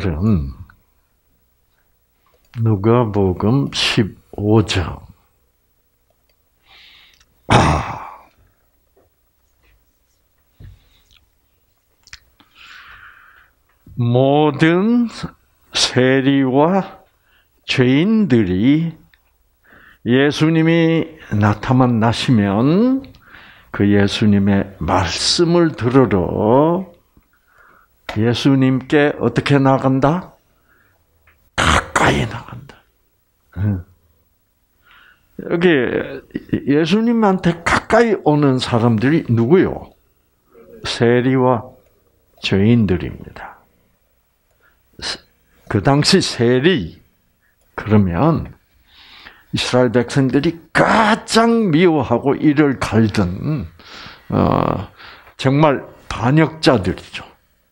오늘은 누가복음 15장. 모든 세리와 죄인들이 예수님이 나타나시면 그 예수님의 말씀을 들으러 예수님께 어떻게 나간다? 가까이 나간다. 여기 예수님한테 가까이 오는 사람들이 누구요? 세리와 죄인들입니다. 그 당시 세리, 그러면 이스라엘 백성들이 가장 미워하고 이를 갈던 정말 반역자들이죠.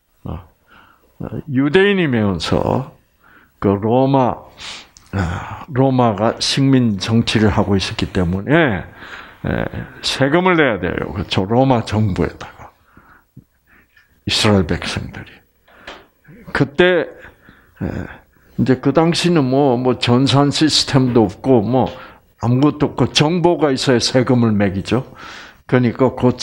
유대인이면서 그 로마가 식민 정치를 하고 있었기 때문에 세금을 내야 돼요. 그렇죠? 로마 정부에다가 이스라엘 백성들이. 그때 이제 그 당시는 뭐 전산 시스템도 없고 뭐 아무것도 없고 정보가 있어야 세금을 매기죠. 그러니까 그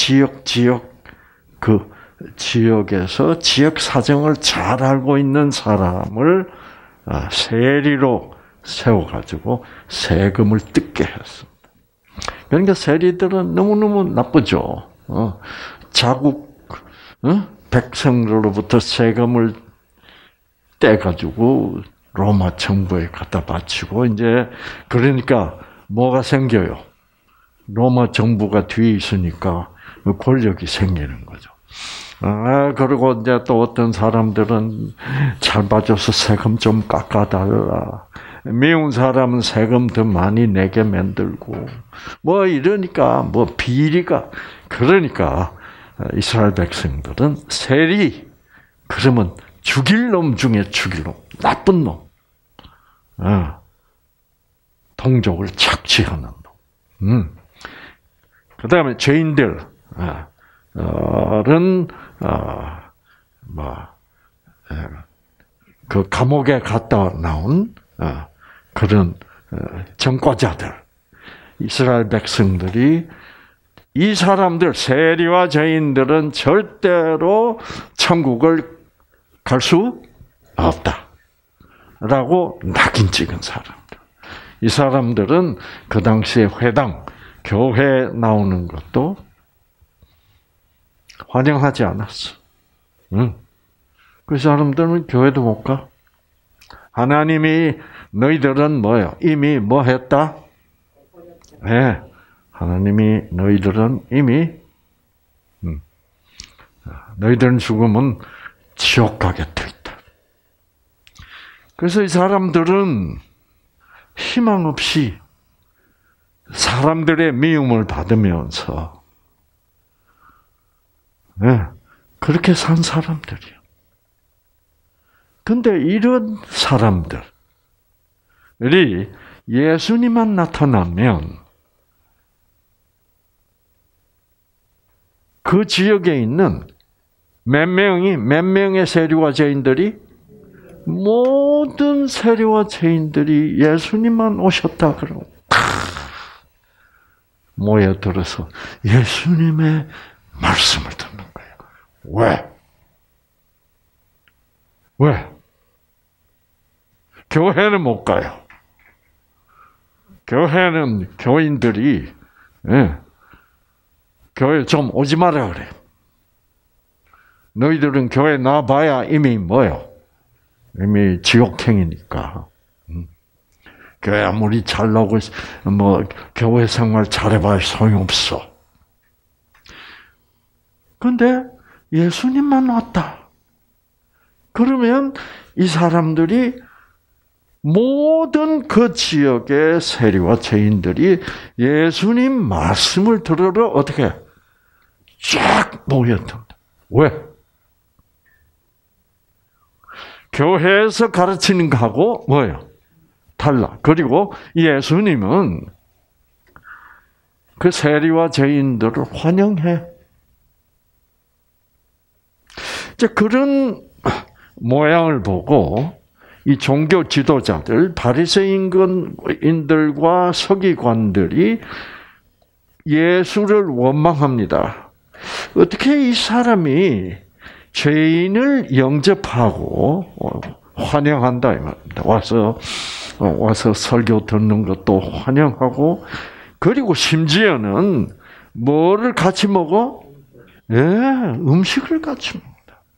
지역에서 지역 사정을 잘 알고 있는 사람을 세리로 세워가지고 세금을 뜯게 했습니다. 그러니까 세리들은 너무너무 나쁘죠. 자국 백성으로부터 세금을 떼가지고 로마 정부에 갖다 바치고 이제 그러니까 뭐가 생겨요? 로마 정부가 뒤에 있으니까 권력이 생기는 거죠. 그리고 이제 또 어떤 사람들은 잘 봐줘서 세금 좀 깎아달라. 미운 사람은 세금 더 많이 내게 만들고 뭐 이러니까 뭐 비리가 그러니까 이스라엘 백성들은 세리 그러면 죽일 놈 중에 죽일 놈, 나쁜 놈, 동족을 착취하는 놈. 그 다음에 죄인들은 그 감옥에 갔다 나온 그런 전과자들, 이스라엘 백성들이 이 사람들 세리와 죄인들은 절대로 천국을 갈 수 없다라고 낙인 찍은 사람들. 이 사람들은 그 당시에 회당, 교회 나오는 것도 환영하지 않았어. 그 사람들은 교회도 못 가. 하나님이 너희들은 뭐요? 이미 뭐 했다? 네. 하나님이 너희들은 이미 너희들은 죽으면 지옥 가게 돼 있다. 그래서 이 사람들은 희망 없이 사람들의 미움을 받으면서 그렇게 산 사람들이요. 근데 이런 사람들이 예수님만 나타나면 그 지역에 있는 몇 명의 세리와 죄인들이 모든 세리와 죄인들이 예수님만 오셨다 그러고 모여들어서 예수님의 말씀을 듣는 거예요. 왜? 교회는 못 가요. 교회는 교인들이 교회 좀 오지 마라 그래. 너희들은 교회 나와봐야 이미 뭐요? 이미 지옥행이니까. 교회 아무리 잘나고 뭐 교회 생활 잘해봐야 소용없어. 근데 예수님만 왔다. 그러면 이 사람들이 모든 그 지역의 세리와 죄인들이 예수님 말씀을 들으러 어떻게 쫙 모였다. 왜? 교회에서 가르치는 거하고 뭐예요? 달라. 그리고 예수님은 그 세리와 죄인들을 환영해. 이제 그런 모양을 보고 이 종교 지도자들, 바리새인들과 서기관들이 예수를 원망합니다. 어떻게 이 사람이 죄인을 영접하고 환영한다 이 말입니다. 와서 설교 듣는 것도 환영하고, 그리고 심지어는 뭐를 같이 먹어? 예, 음식을 같이 먹는다.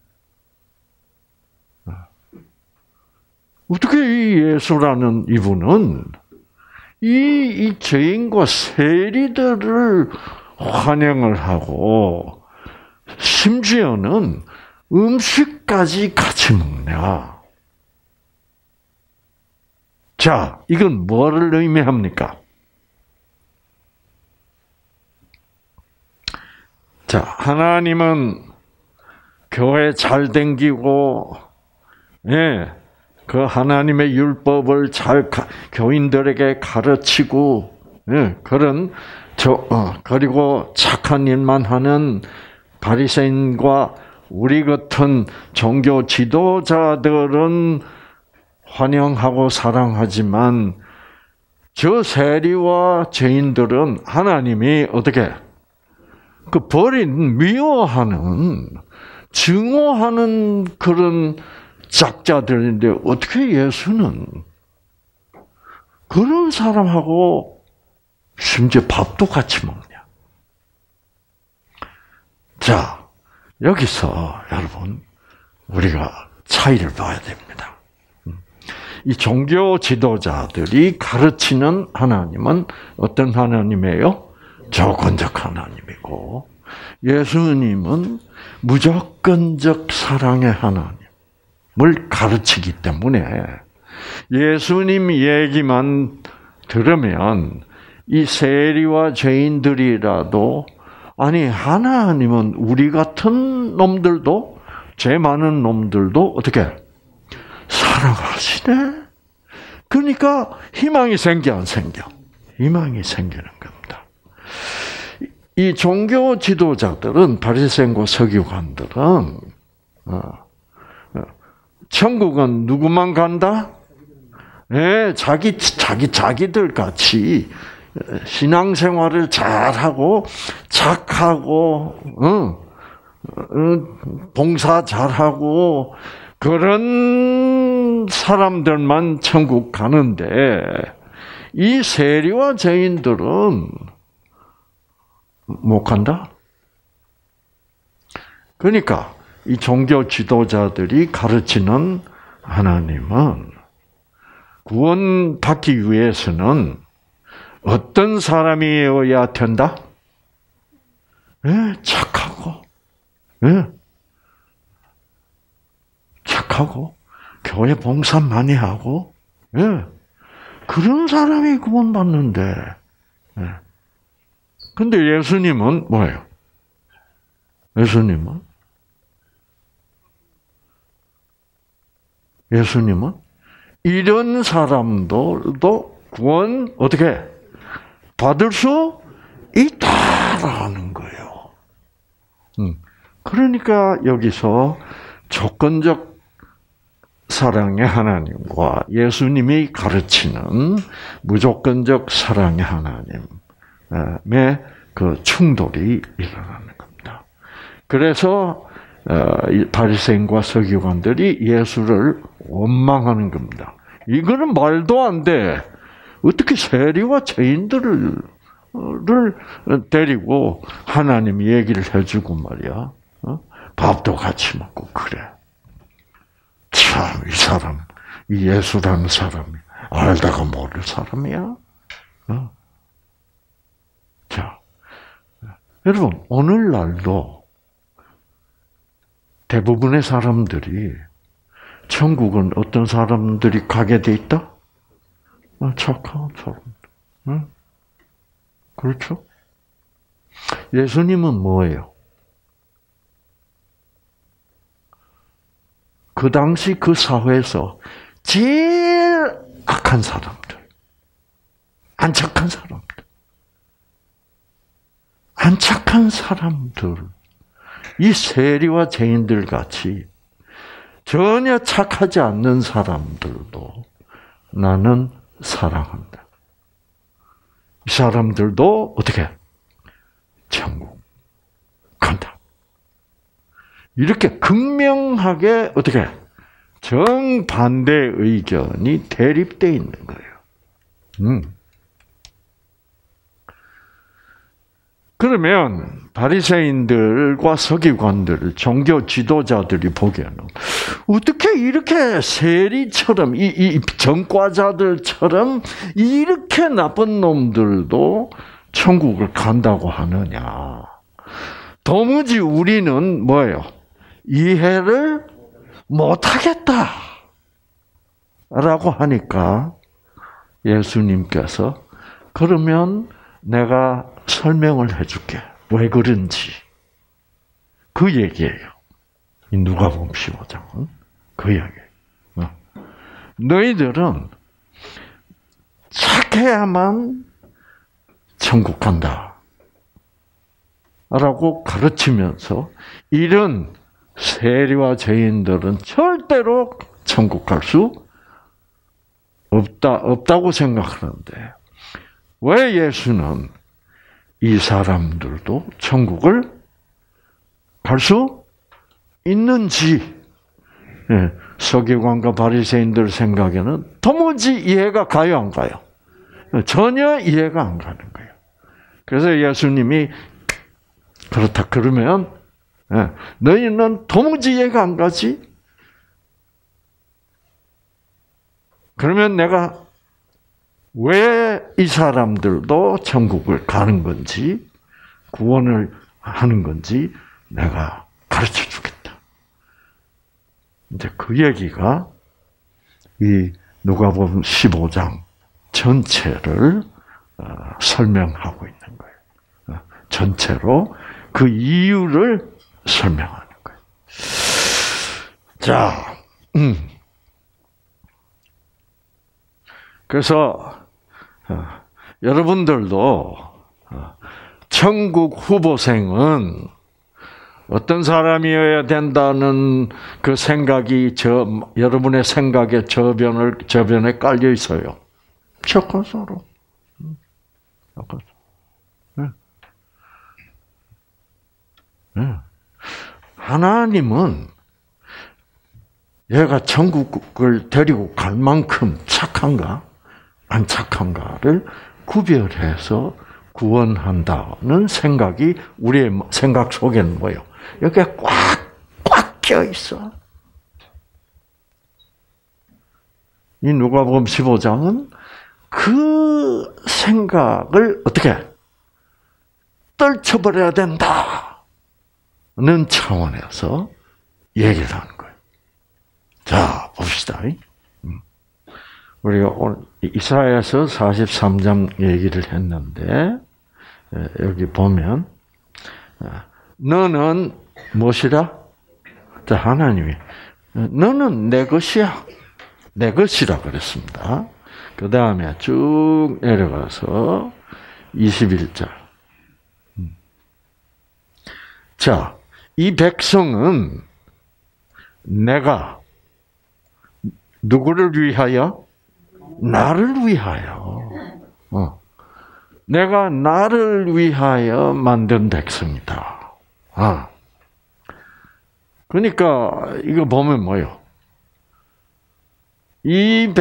어떻게 이 예수라는 이분은 이 죄인과 세리들을 환영을 하고 심지어는 음식까지 같이 먹냐? 자, 이건 뭐를 의미합니까? 자, 하나님은 교회 잘 댕기고, 예, 그 하나님의 율법을 잘 교인들에게 가르치고, 예, 그리고 착한 일만 하는 바리새인과 우리 같은 종교 지도자들은 환영하고 사랑하지만 저 세리와 죄인들은 하나님이 어떻게 그 버린 미워하는 증오하는 그런 작자들인데 어떻게 예수는 그런 사람하고 심지어 밥도 같이 먹냐? 자, 여기서 여러분 우리가 차이를 봐야 됩니다. 이 종교 지도자들이 가르치는 하나님은 어떤 하나님이에요? 조건적 하나님이고, 예수님은 무조건적 사랑의 하나님을 가르치기 때문에 예수님 얘기만 들으면 이 세리와 죄인들이라도, 아니 하나님은 우리 같은 놈들도, 죄 많은 놈들도 어떻게 사랑하시네. 그러니까 희망이 생겨 안 생겨? 희망이 생기는 겁니다. 이 종교 지도자들은, 바리새인과 서기관들은 천국은 누구만 간다? 네, 자기들 같이 신앙생활을 잘하고 착하고 봉사 잘하고 그런 사람들만 천국 가는데, 이 세리와 죄인들은 못 간다? 그러니까 이 종교 지도자들이 가르치는 하나님은 구원받기 위해서는 어떤 사람이어야 된다? 네, 착하고, 네. 착하고 교회 봉사 많이 하고, 예, 그런 사람이 구원받는데, 예. 근데 예수님은 뭐예요? 예수님은 이런 사람들도 구원 어떻게 받을 수 있다라는 거예요. 그러니까 여기서 조건적 사랑의 하나님과 예수님이 가르치는 무조건적 사랑의 하나님의 그 충돌이 일어나는 겁니다. 그래서 바리새인과 서기관들이 예수를 원망하는 겁니다. 이거는 말도 안 돼. 어떻게 세리와 죄인들을 데리고 하나님 얘기를 해주고 말이야. 밥도 같이 먹고 그래. 참, 이 사람, 이 예수라는 사람이 알다가 모를 사람이야. 자, 여러분, 오늘날도 대부분의 사람들이 천국은 어떤 사람들이 가게 돼 있다? 착한 사람들. 응? 그렇죠? 예수님은 뭐예요? 그 당시 그 사회에서 제일 악한 사람들, 안 착한 사람들, 이 세리와 죄인들 같이 전혀 착하지 않는 사람들도 나는 사랑한다. 이 사람들도 어떻게? 천국 간다. 이렇게 극명하게 어떻게? 정반대 의견이 대립되어 있는 거예요. 그러면 바리새인들과 서기관들, 종교 지도자들이 보기에는 어떻게 이렇게 세리처럼 이 전과자들처럼 이렇게 나쁜 놈들도 천국을 간다고 하느냐? 도무지 우리는 뭐예요? 이해를 못하겠다라고 하니까 예수님께서 그러면 내가 설명을 해줄게. 왜 그런지. 그 얘기예요. 이 누가복음 15장은 그 얘기예요. 너희들은 착해야만 천국 간다. 라고 가르치면서 이런 세리와 죄인들은 절대로 천국 갈 수 없다고 생각하는데 왜 예수는 이 사람들도 천국을 갈 수 있는지 서기관과 바리새인들 생각에는 도무지 이해가 가요, 안 가요? 전혀 이해가 안 가는 거예요. 그래서 예수님이 그렇다 그러면 너희는 도무지 이해가 안 가지? 그러면 내가 왜 이 사람들도 천국을 가는 건지 구원을 하는 건지 내가 가르쳐 주겠다. 이제 그 얘기가 이 누가복음 15장 전체를 설명하고 있는 거예요. 전체로 그 이유를 설명하는 거예요. 자, 그래서 여러분들도 천국 후보생은 어떤 사람이어야 된다는 그 생각이 여러분의 생각에 저변에 깔려 있어요. 착한 사람. 하나님은 얘가 천국을 데리고 갈 만큼 착한가 안 착한가를 구별해서 구원한다는 생각이 우리의 생각 속에는 뭐예요? 여기에 꽉 껴 있어. 이 누가복음 15장은 그 생각을 어떻게 떨쳐버려야 된다는 차원에서 얘기를 하는 거예요. 자, 봅시다. 우리가 오늘 이사야서 43장 얘기를 했는데 여기 보면 너는 무엇이라? 자, 하나님이 너는 내 것이야. 내 것이라 그랬습니다. 그 다음에 쭉 내려가서 21절. 자, 이 백성은 내가 누구를 위하여? 나를 위하여. 내가 나를 위하여 만든 백성이다. 그러니까 이거 보면 뭐요? 이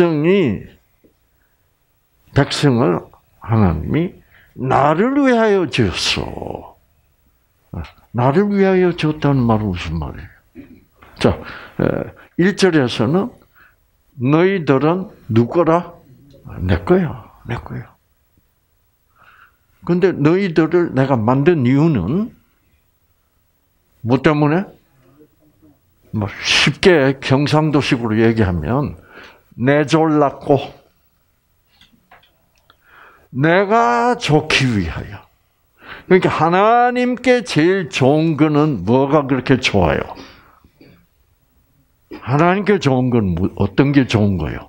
백성을 하나님이 나를 위하여 지었어. 나를 위하여 지었다는 말은 무슨 말이에요? 자, 1절에서는 너희들은 누구라? 내 거야. 내 거야. 근데 너희들을 내가 만든 이유는 뭐 때문에? 뭐 쉽게 경상도식으로 얘기하면 내졸랐고 내가 좋기 위하여. 그러니까 하나님께 제일 좋은 거는 뭐가 그렇게 좋아요? 하나님께 좋은 건 어떤 게 좋은 거예요?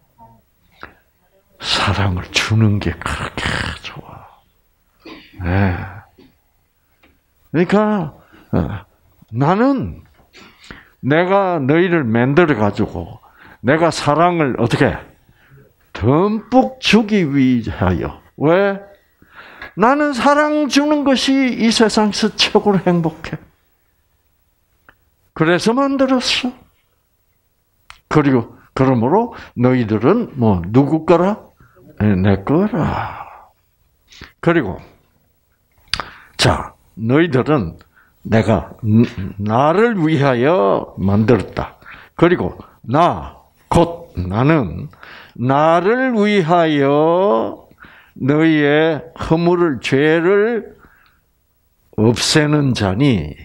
사랑을 주는 게 그렇게 좋아. 네. 그러니까 나는 내가 너희를 만들어 가지고 내가 사랑을 어떻게 듬뿍 주기 위하여. 왜? 나는 사랑 주는 것이 이 세상에서 최고로 행복해. 그래서 만들었어. 그리고 그러므로 너희들은 뭐 누구 거라? 내 거라. 그리고 자, 너희들은 내가 나를 위하여 만들었다. 그리고 곧 나는 나를 위하여 너희의 허물을 죄를 없애는 자니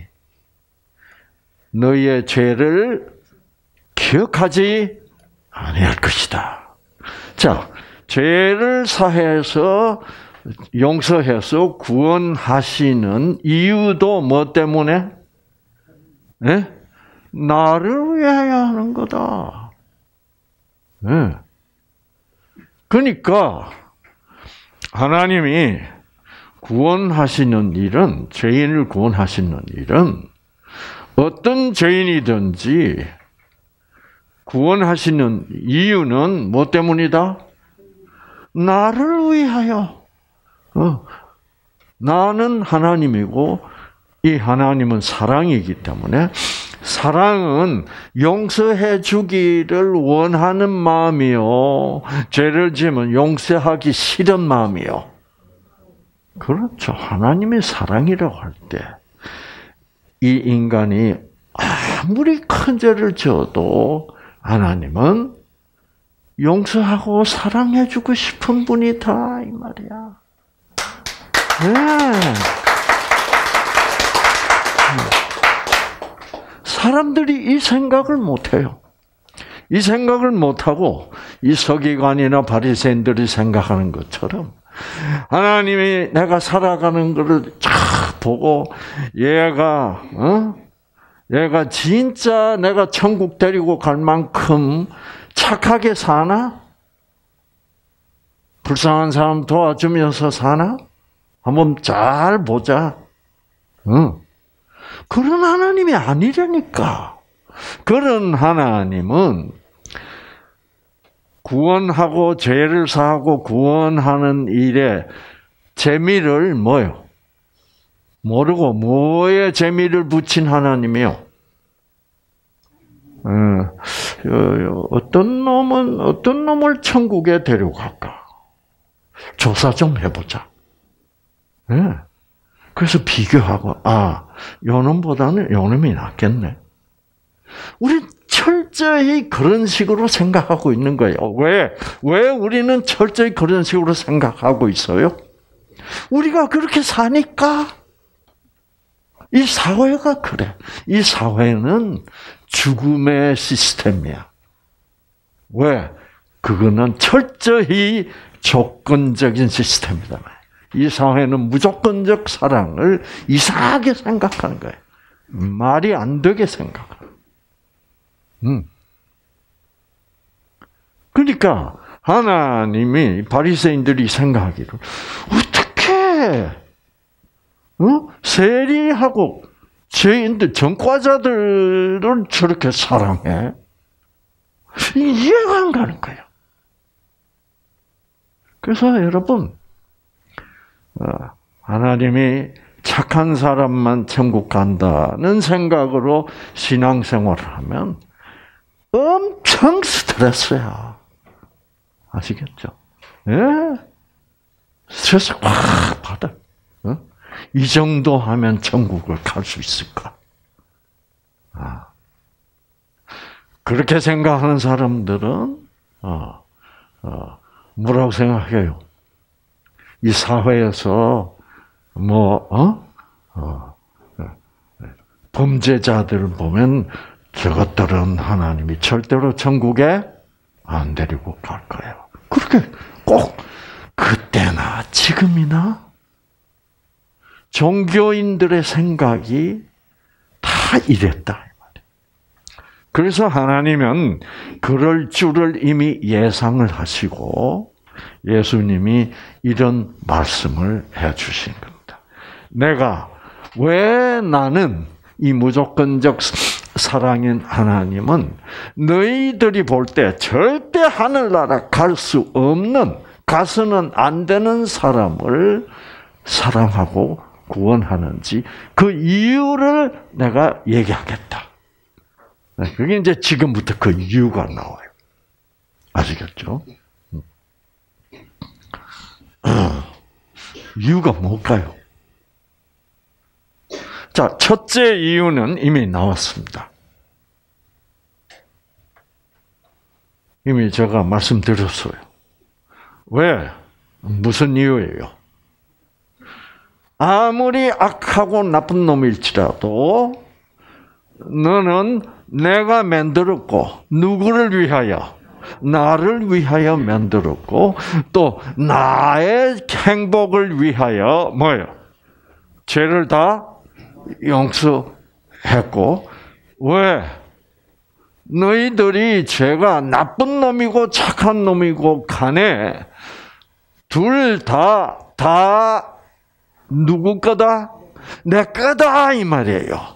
너희의 죄를 기억하지 아니할 것이다. 자, 죄를 사해서 용서해서 구원하시는 이유도 뭐 때문에? 네? 나를 위하여 하는 거다. 네. 그러니까 하나님이 구원하시는 일은, 죄인을 구원하시는 일은 어떤 죄인이든지 구원하시는 이유는 뭐 때문이다? 나를 위하여. 나는 하나님이고 이 하나님은 사랑이기 때문에 사랑은 용서해 주기를 원하는 마음이요. 죄를 지으면 용서하기 싫은 마음이요. 그렇죠. 하나님이 사랑이라고 할 때 이 인간이 아무리 큰 죄를 지어도 하나님은 용서하고 사랑해 주고 싶은 분이다 이 말이야. 네. 사람들이 이 생각을 못해요. 이 생각을 못하고 이 서기관이나 바리새인들이 생각하는 것처럼 하나님이 내가 살아가는 것을 쫙 보고 얘가 진짜 내가 천국 데리고 갈 만큼 착하게 사나? 불쌍한 사람 도와주면서 사나? 한번 잘 보자. 그런 하나님이 아니라니까. 그런 하나님은 구원하고 죄를 사하고 구원하는 일에 재미를 뭐요? 모르고 뭐에 재미를 붙인 하나님이요? 어떤 놈을 천국에 데려갈까? 조사 좀 해보자. 네. 그래서 비교하고, 요 놈보다는 요 놈이 낫겠네. 우리 철저히 그런 식으로 생각하고 있는 거예요. 왜 우리는 철저히 그런 식으로 생각하고 있어요? 우리가 그렇게 사니까. 이 사회가 그래. 이 사회는 죽음의 시스템이야. 왜? 그거는 철저히 조건적인 시스템이다. 이 사회는 무조건적 사랑을 이상하게 생각하는 거예요. 말이 안 되게 생각하는. 그러니까 하나님이 바리새인들이 생각하기를 어떻게 세리하고 죄인들 전과자들을 저렇게 사랑해? 이해가 안 가는 거예요. 그래서 여러분 하나님이 착한 사람만 천국 간다는 생각으로 신앙생활을 하면 엄청 스트레스야. 아시겠죠? 예? 스트레스 확 받아. 이 정도 하면 천국을 갈 수 있을까? 그렇게 생각하는 사람들은 뭐라고 생각해요? 이 사회에서 범죄자들을 보면 저것들은 하나님이 절대로 천국에 안 데리고 갈 거예요. 그렇게 꼭 그때나 지금이나 종교인들의 생각이 다 이랬다. 그래서 하나님은 그럴 줄을 이미 예상을 하시고 예수님이 이런 말씀을 해주신 겁니다. 왜 나는 이 무조건적 사랑인 하나님은 너희들이 볼 때 절대 하늘나라 갈 수 없는, 가서는 안 되는 사람을 사랑하고 구원하는지 그 이유를 내가 얘기하겠다. 그게 이제 지금부터 그 이유가 나와요. 아시겠죠? 이유가 뭘까요? 자, 첫째 이유는 이미 나왔습니다. 이미 제가 말씀드렸어요. 왜? 무슨 이유예요? 아무리 악하고 나쁜 놈일지라도 너는 내가 만들었고 누구를 위하여? 나를 위하여 만들었고 또 나의 행복을 위하여 뭐예요? 죄를 다 용서했고 왜? 너희들이 죄가 나쁜 놈이고 착한 놈이고 간에 둘 다 누구 거다? 내 거다 이 말이에요.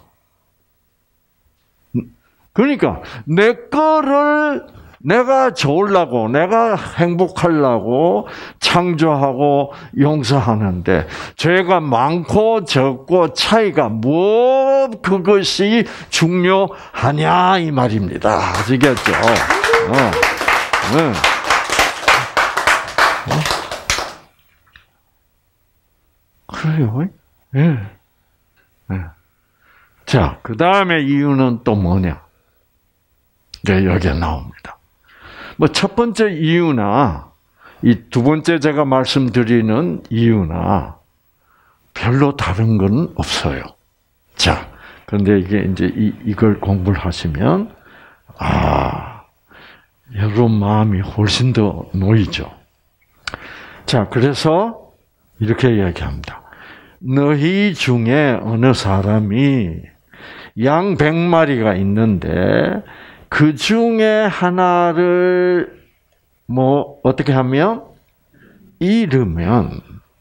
그러니까 내 거를 내가 좋으려고, 내가 행복하려고 창조하고 용서하는데 죄가 많고 적고 차이가 뭐 그것이 중요하냐 이 말입니다. 아시겠죠? 그래요? 예. 자, 그 다음에 이유는 또 뭐냐? 여기에 나옵니다. 뭐 첫 번째 이유나 이 두 번째 제가 말씀드리는 이유나 별로 다른 건 없어요. 자, 그런데 이게 이제 이걸 공부를 하시면 여러분 마음이 훨씬 더 놓이죠. 자, 그래서 이렇게 이야기합니다. 너희 중에 어느 사람이 양 100마리가 있는데 그 중에 하나를 뭐 어떻게 하면 잃으면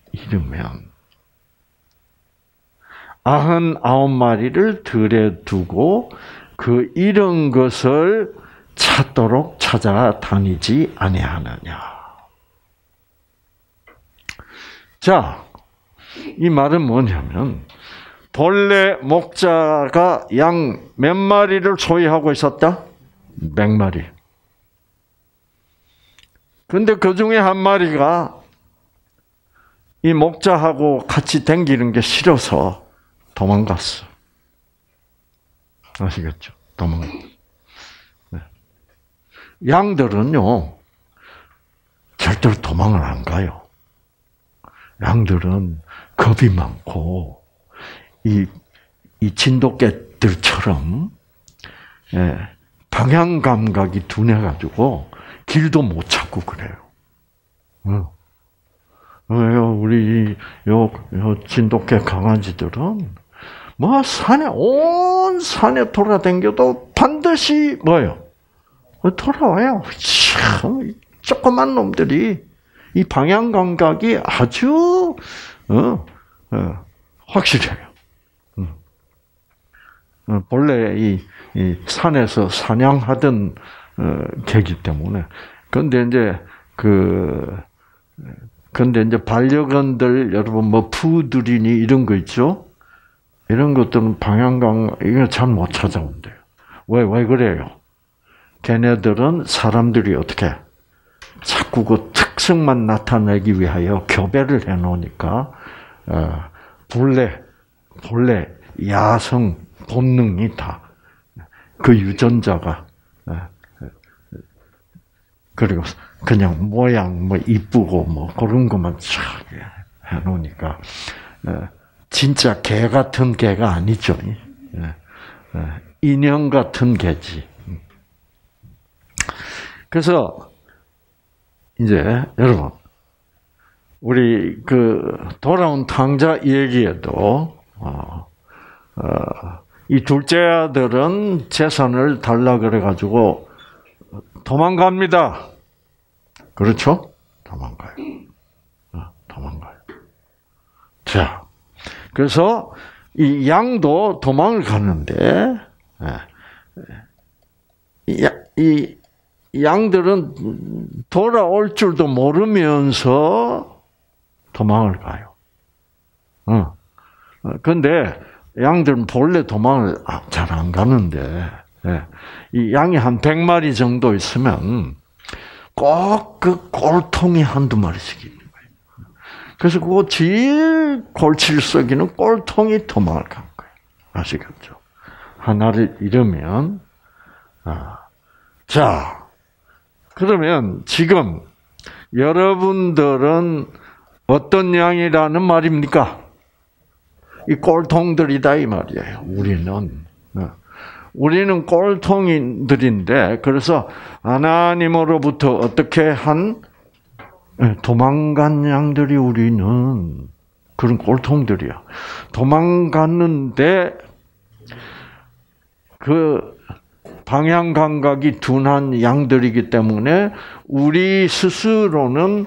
99마리를 들에 두고 그 잃은 것을 찾도록 찾아다니지 아니하느냐. 자, 이 말은 뭐냐면 본래 목자가 양 몇 마리를 소유하고 있었다? 100마리. 근데 그 중에 한 마리가 이 목자하고 같이 댕기는 게 싫어서 도망갔어. 아시겠죠? 도망갔어. 네. 양들은요, 절대로 도망을 안 가요. 양들은 겁이 많고, 이 진돗개들처럼, 방향 감각이 둔해가지고 길도 못 찾고 그래요. 우리 요 진돗개 강아지들은 뭐 온 산에 돌아다녀도 반드시 뭐요? 돌아와요. 참 조그만 놈들이 이 방향 감각이 아주 확실해요. 본래 이 산에서 사냥하던 개기 때문에. 근데 이제 반려견들 여러분 뭐 푸들이니 이런 거 있죠? 이런 것들은 방향감 이거 잘 못 찾아온대요. 왜 그래요? 걔네들은 사람들이 어떻게 자꾸 그 특성만 나타내기 위하여 교배를 해 놓으니까 본래 야성 본능이 다 그 유전자가 그리고 그냥 모양 뭐 이쁘고 뭐 그런 것만 쫙 해 놓으니까 진짜 개 같은 개가 아니죠. 인형 같은 개지. 그래서 이제 여러분 우리 그 돌아온 탕자 얘기에도 이 둘째 아들은 재산을 달라 그래가지고 도망갑니다. 그렇죠? 도망가요. 자, 그래서 이 양도 도망을 가는데 이 양들은 돌아올 줄도 모르면서 도망을 가요. 근데 양들은 본래 도망을 잘 안 가는데, 이 양이 한 100마리 정도 있으면 꼭 그 꼴통이 한두 마리씩 있는 거예요. 그래서 그거 제일 골치를 썩이는 꼴통이 도망을 간 거예요. 아시겠죠? 하나를 잃으면, 자, 그러면 지금 여러분들은 어떤 양이라는 말입니까? 이 꼴통들이다 이 말이에요. 우리는 꼴통들인데, 그래서 하나님으로부터 어떻게 도망간 양들이 우리는 그런 꼴통들이야. 도망갔는데 그 방향 감각이 둔한 양들이기 때문에 우리 스스로는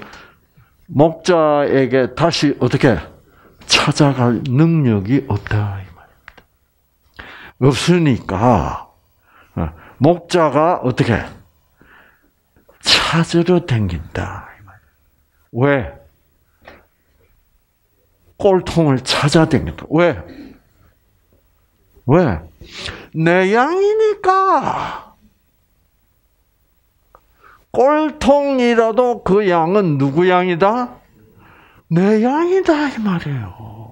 목자에게 다시 어떻게 찾아갈 능력이 없다 이 말입니다. 없으니까 목자가 어떻게 찾으러 댕긴다 이 말이에요. 왜? 꼴통을 찾아 댕긴다. 왜? 내 양이니까. 꼴통이라도 그 양은 누구 양이다? 내 양이다 이 말이에요.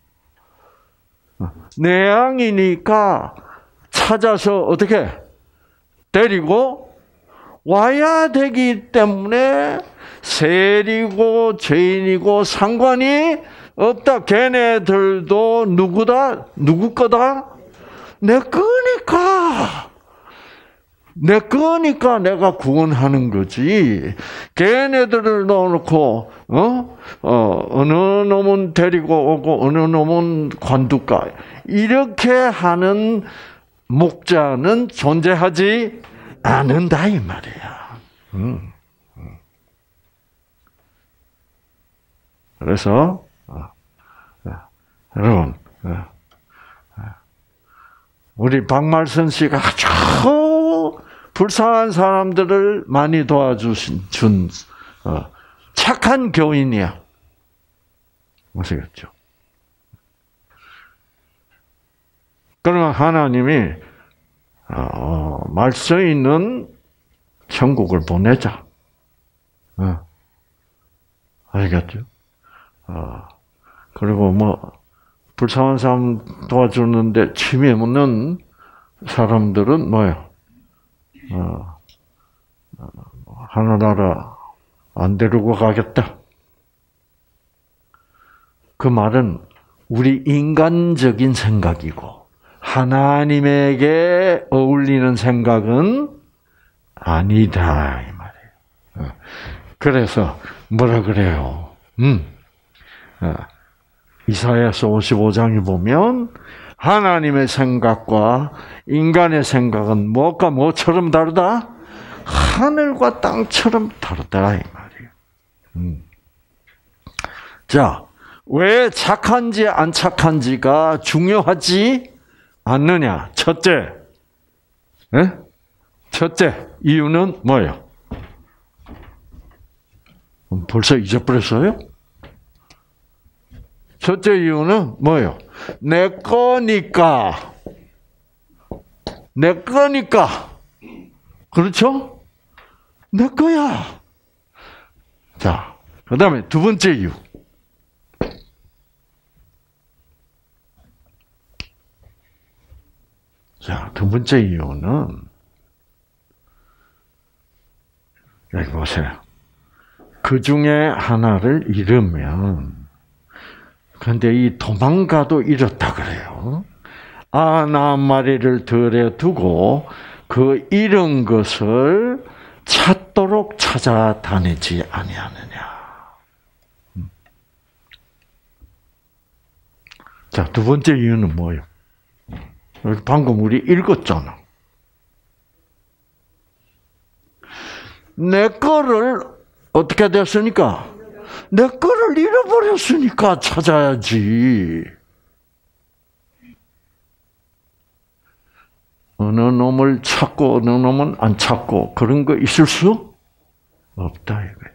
내 양이니까 찾아서 어떻게 데리고 와야 되기 때문에 세리고 죄인이고 상관이 없다. 걔네들도 누구다? 누구 거다? 내 거니까. 내 거니까 내가 구원하는 거지. 걔네들을 넣어놓고 어느 놈은 데리고 오고 어느 놈은 관둘까 이렇게 하는 목자는 존재하지 않는다 이 말이야. 그래서 여러분, 우리 박말선 씨가 아주 불쌍한 사람들을 많이 도와준 착한 교인이야. 아시겠죠? 그러면 하나님이 말써 있는 천국을 보내자. 아시겠죠? 그리고 불쌍한 사람 도와주는데 취미 없는 사람들은 뭐예요? 하늘나라 안 데리고 가겠다. 그 말은 우리 인간적인 생각이고 하나님에게 어울리는 생각은 아니다 이 말이에요. 그래서 뭐라 그래요? 이사야서 55장에 보면 하나님의 생각과 인간의 생각은 뭐가 뭐처럼 다르다? 하늘과 땅처럼 다르다 이 말이에요. 자, 왜 착한지 안 착한지가 중요하지 않느냐? 첫째, 이유는 뭐예요? 벌써 잊어버렸어요? 첫째 이유는 뭐예요? 내 거니까. 그렇죠? 내 거야. 자, 그 다음에 두 번째 이유. 자, 두 번째 이유는, 여기 보세요. 그 중에 하나를 잃으면, 근데 이 도망가도 잃었다 그래요. 나 한 마리를 들에 두고 그 잃은 것을 찾도록 찾아다니지 아니하느냐. 자, 두 번째 이유는 뭐예요? 방금 우리 읽었잖아. 내 거를 어떻게 됐으니까? 내 거를 잃어버렸으니까 찾아야지. 어느 놈을 찾고 어느 놈은 안 찾고 그런 거 있을 수 없다 이거야.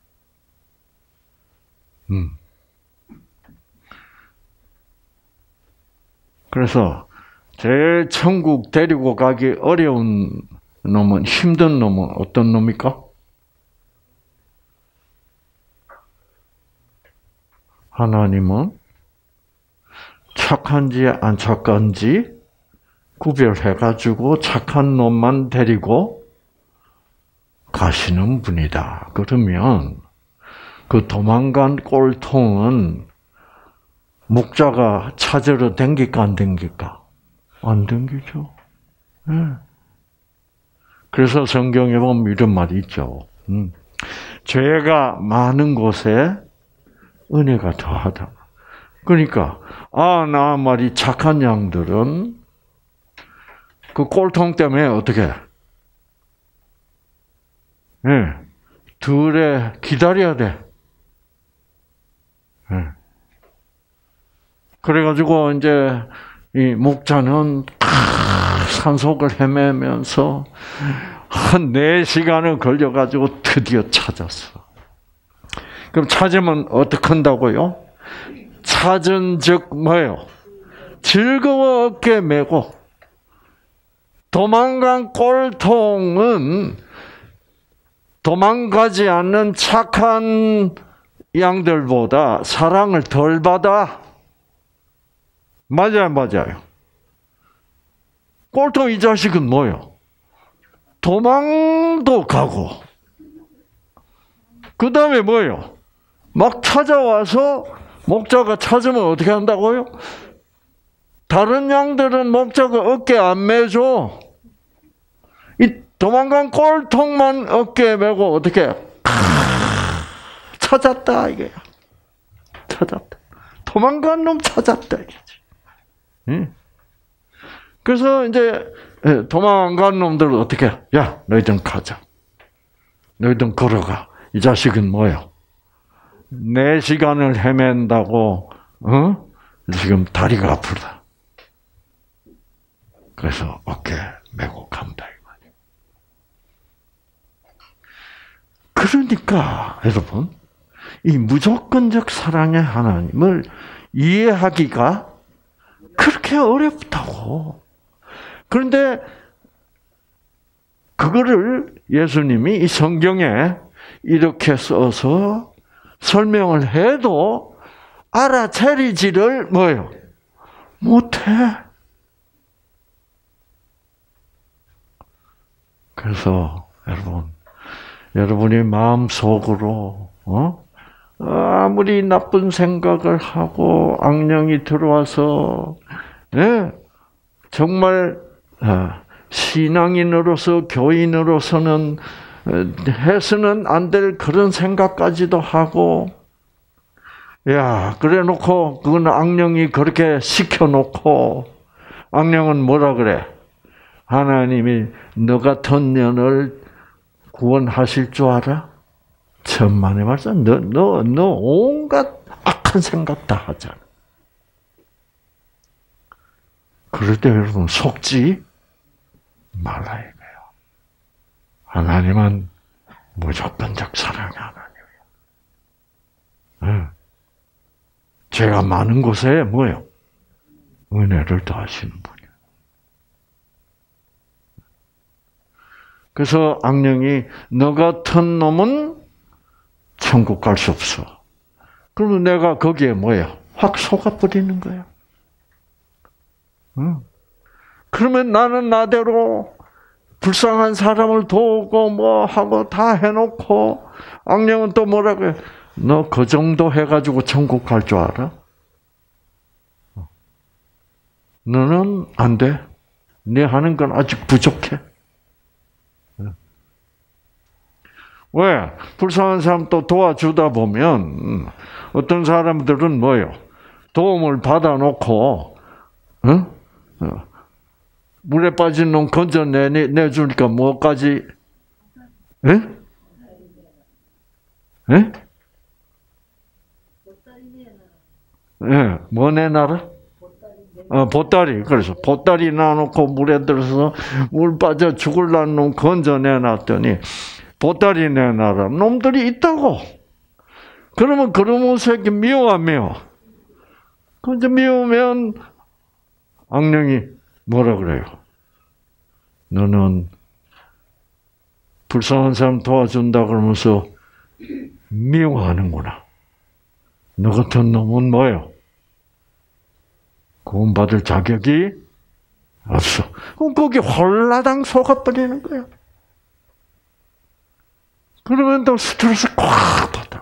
그래서 제일 천국 데리고 가기 어려운 놈은 힘든 놈은 어떤 놈입니까? 하나님은 착한지 안 착한지 구별해가지고 착한 놈만 데리고 가시는 분이다. 그러면 그 도망간 꼴통은 목자가 찾으러 댕길까 안 댕길까? 안 댕기죠. 네. 그래서 성경에 보면 이런 말이 있죠. 죄가 많은 곳에 은혜가 더하다. 그러니까 나 말이 착한 양들은 그 꼴통 때문에 어떻게? 네. 들에 기다려야 돼. 네. 그래가지고 이제 이 목자는 산속을 헤매면서 한 4시간을 걸려가지고 드디어 찾았어. 그럼 찾으면 어떻게 한다고요? 찾은 즉 뭐예요? 즐거워 어깨 메고. 도망간 꼴통은 도망가지 않는 착한 양들보다 사랑을 덜 받아. 맞아요. 꼴통 이 자식은 뭐예요? 도망도 가고, 그 다음에 뭐예요? 막 찾아와서 목자가 찾으면 어떻게 한다고요? 다른 양들은 목자가 어깨 안 매줘. 이 도망간 꼴통만 어깨에 메고 어떻게? 찾았다 이게. 찾았다. 도망간 놈 찾았다 이거지. 그래서 이제 도망간 놈들은 어떻게? 야, 너희들 가자. 너희들 걸어가. 이 자식은 뭐야? 4시간을 헤맨다고 지금 다리가 아프다. 그래서 어깨 메고 간다 이 말이에요. 그러니까 여러분, 이 무조건적 사랑의 하나님을 이해하기가 그렇게 어렵다고. 그런데 그거를 예수님이 이 성경에 이렇게 써서 설명을 해도 알아차리지를 뭐예요? 못해. 그래서 여러분이 마음속으로 아무리 나쁜 생각을 하고 악령이 들어와서 정말 신앙인으로서 교인으로서는 해서는 안 될 그런 생각까지도 하고, 그래놓고 그건 악령이 그렇게 시켜놓고 악령은 뭐라 그래? 하나님이 너 같은 년을 구원하실 줄 알아? 천만의 말씀. 너 온갖 악한 생각 다 하잖아. 그럴 때 여러분 속지 말라 이거예요. 하나님은 무조건적 사랑의 하나님이에요. 죄가 많은 곳에 뭐예요? 은혜를 더하시는 분이에요. 그래서 악령이 너 같은 놈은 천국 갈 수 없어. 그러면 내가 거기에 뭐예요? 확 속아버리는 거예요. 그러면 나는 나대로 불쌍한 사람을 도우고 뭐 하고 다 해놓고 악령은 또 뭐라고 해? 너 그 정도 해가지고 천국 갈 줄 알아? 너는 안 돼. 네 하는 건 아직 부족해. 왜? 불쌍한 사람 또 도와주다 보면 어떤 사람들은 뭐예요? 도움을 받아놓고 물에 빠진 놈 건져내주니까 뭐까지? 예? 예? 예, 뭐 내놔라? 보따리. 그래서 보따리 놔놓고 물에 들어서 물 빠져 죽을란 놈 건져내놨더니 보따리 내놔라 놈들이 있다고. 그러면 그놈의 새끼 미워 안 미워? 그런데 미우면 악령이 뭐라 그래요? 너는 불쌍한 사람 도와준다 그러면서 미워하는구나. 너 같은 놈은 뭐예요? 구원받을 자격이 없어. 그럼 거기 홀라당 속아버리는 거야. 그러면 또 스트레스 꽉 받아.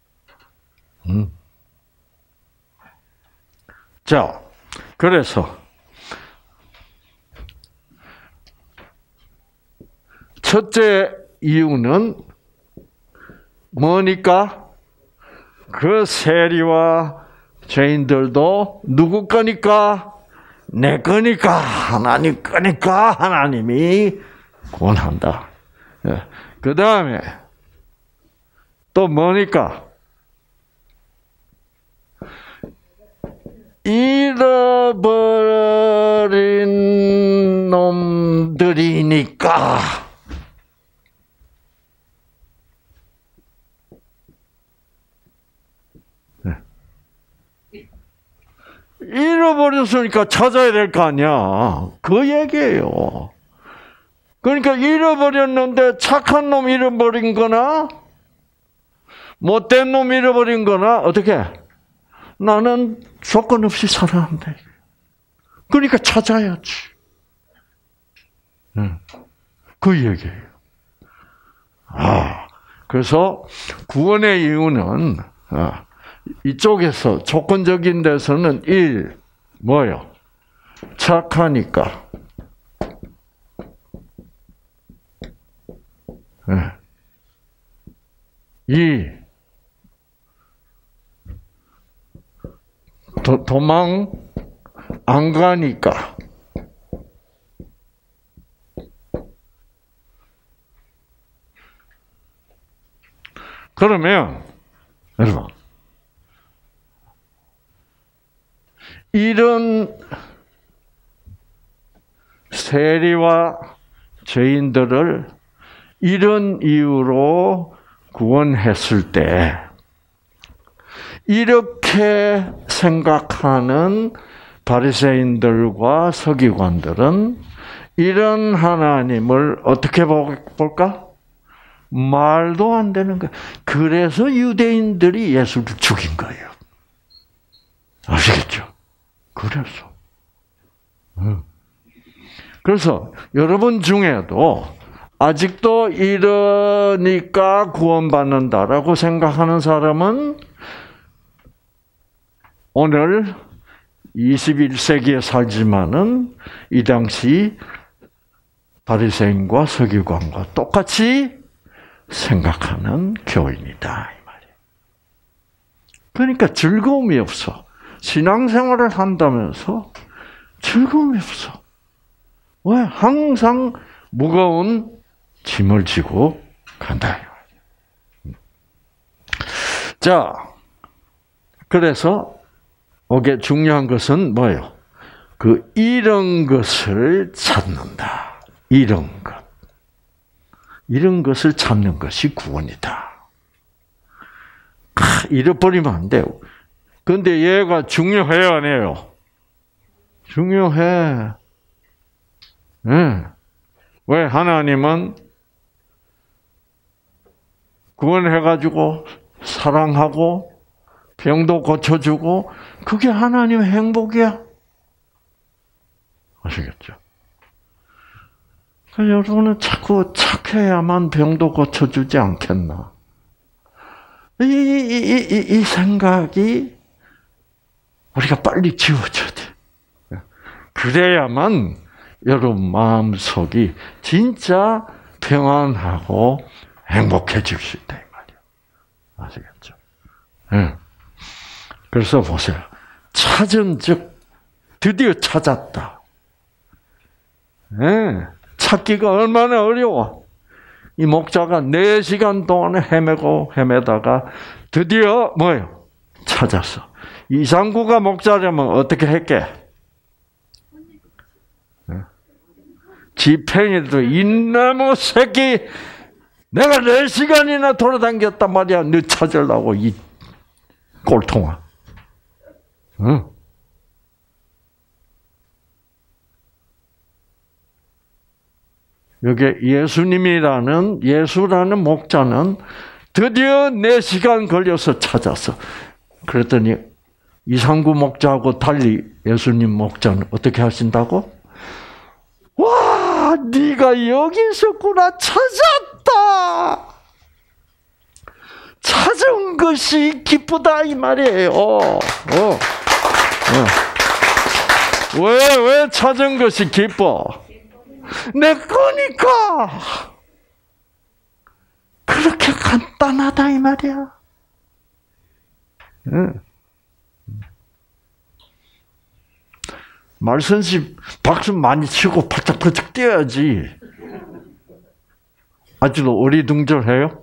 자, 그래서 첫째 이유는 뭐니까? 그 세리와 죄인들도 누구 거니까? 내 거니까, 하나님 거니까 하나님이 구원한다. 그 다음에 또 뭐니까? 잃어버린 놈들이니까. 잃어버렸으니까 찾아야 될 거 아니야. 그 얘기예요. 그러니까 잃어버렸는데 착한 놈 잃어버린 거나 못된 놈 잃어버린 거나 어떻게? 나는 조건 없이 살아난다. 그러니까 찾아야지. 그 얘기예요. 그래서 구원의 이유는 이쪽에서 조건적인 데서는 뭐요? 착하니까. 도망 안 가니까. 그러면 여러분 이런 세리와 죄인들을 이런 이유로 구원했을 때 이렇게 생각하는 바리새인들과 서기관들은 이런 하나님을 어떻게 볼까? 말도 안 되는 거예요. 그래서 유대인들이 예수를 죽인 거예요. 아시겠죠? 그래서 여러분 중에도 아직도 이러니까 구원받는다라고 생각하는 사람은 오늘 21세기에 살지만은 이 당시 바리새인과 서기관과 똑같이 생각하는 교인이다 이 말이에요. 그러니까 즐거움이 없어. 신앙생활을 한다면서 즐거움이 없어. 왜? 항상 무거운 짐을 지고 간다. 자, 그래서 이게 중요한 것은 뭐예요? 그 잃은 것을 찾는다. 잃은 것. 잃은 것을 찾는 것이 구원이다. 잃어버리면 안 돼요. 근데 얘가 중요해요, 안 해요? 중요해. 네. 왜? 하나님은 구원해가지고 사랑하고 병도 고쳐주고 그게 하나님의 행복이야. 아시겠죠? 그래서 여러분은 자꾸 착해야만 병도 고쳐주지 않겠나? 이 생각이 우리가 빨리 지워져야 돼. 그래야만 여러분 마음속이 진짜 평안하고 행복해질 수 있다 이 말이에요. 아시겠죠? 네. 그래서 보세요. 찾은즉 드디어 찾았다. 네. 찾기가 얼마나 어려워. 이 목자가 4시간 동안 헤매다가 드디어 뭐예요? 찾았어. 이상구가 목자라면 어떻게 했게? 지팽이도 이놈의 새끼, 내가 4시간이나 돌아다녔단 말이야. 너 찾으려고 이 꼴통아. 응? 여기 예수라는 목자는 드디어 4시간 걸려서 찾았어. 그랬더니 이상구 목자하고 달리 예수님 목자는 어떻게 하신다고? 와, 네가 여기 있었구나. 찾았다. 찾은 것이 기쁘다 이 말이에요. 왜 찾은 것이 기뻐? 내 거니까. 그렇게 간단하다 이 말이야. 말선씨 박수 많이 치고 팔짝팔짝 뛰어야지. 아직도 어리둥절해요?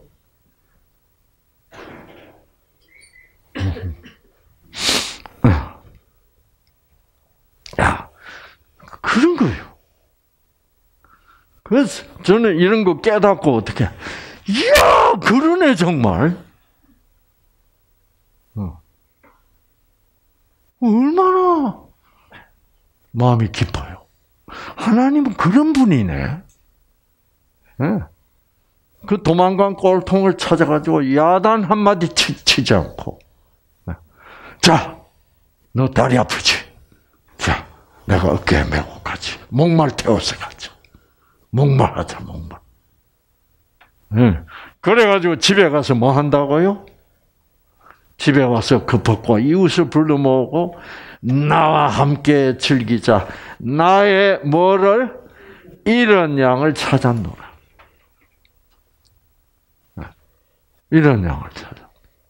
야, 그런 거예요. 그래서 저는 이런 거 깨닫고 어떻게, 이야, 그러네 정말. 얼마나 마음이 깊어요. 하나님은 그런 분이네. 그 도망간 꼴통을 찾아가지고 야단 한마디 치지 않고, 자, 너 다리 아프지? 자, 내가 어깨에 메고 가지. 목말 태워서 가자. 목말하자, 목말. 그래가지고 집에 가서 뭐 한다고요? 집에 와서 그 법과 이웃을 불러 모으고 나와 함께 즐기자. 나의 뭐를? 이런 양을 찾았노라. 이런 양을 찾아.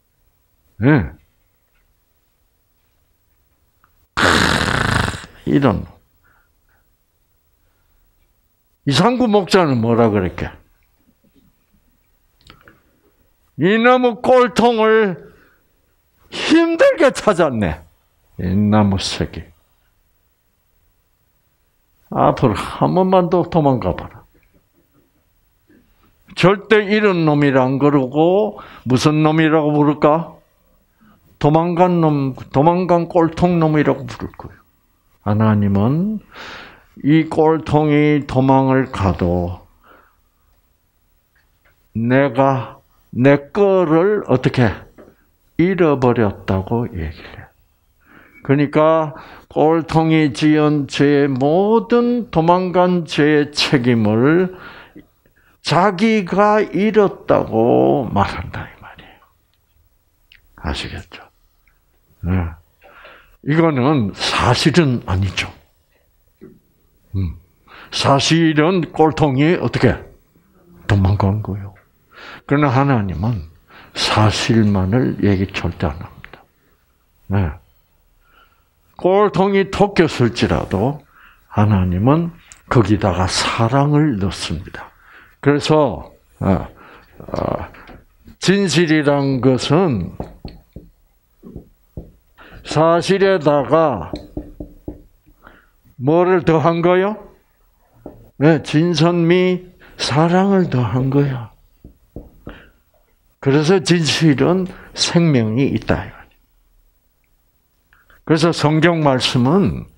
이런. 이상구 목자는 뭐라 그랬게? 이놈의 꼴통을 힘들게 찾았네. 이놈의 새끼. 앞으로 한 번만 더 도망가 봐라. 절대 이런 놈이란 그러고 무슨 놈이라고 부를까? 도망간 놈, 도망간 꼴통 놈이라고 부를 거예요. 하나님은 이 꼴통이 도망을 가도 내가 내 거를 어떻게 잃어버렸다고 얘기를 해요. 그러니까 꼴통이 지은 죄의 모든 도망간 죄의 책임을 자기가 잃었다고 말한다 이 말이에요. 아시겠죠? 네. 이거는 사실은 아니죠. 사실은 꼴통이 어떻게 도망간 거예요. 그러나 하나님은 사실만을 얘기 절대 안 합니다. 네. 꼴통이 토꼈을지라도 하나님은 거기다가 사랑을 넣습니다. 그래서 진실이란 것은 사실에다가 뭐를 더한 거요? 네, 진선미 사랑을 더한 거야. 그래서 진실은 생명이 있다. 그래서 성경 말씀은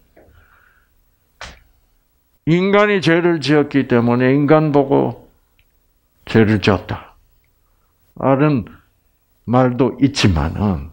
인간이 죄를 지었기 때문에 인간 보고 죄를 지었다. 라는 말도 있지만은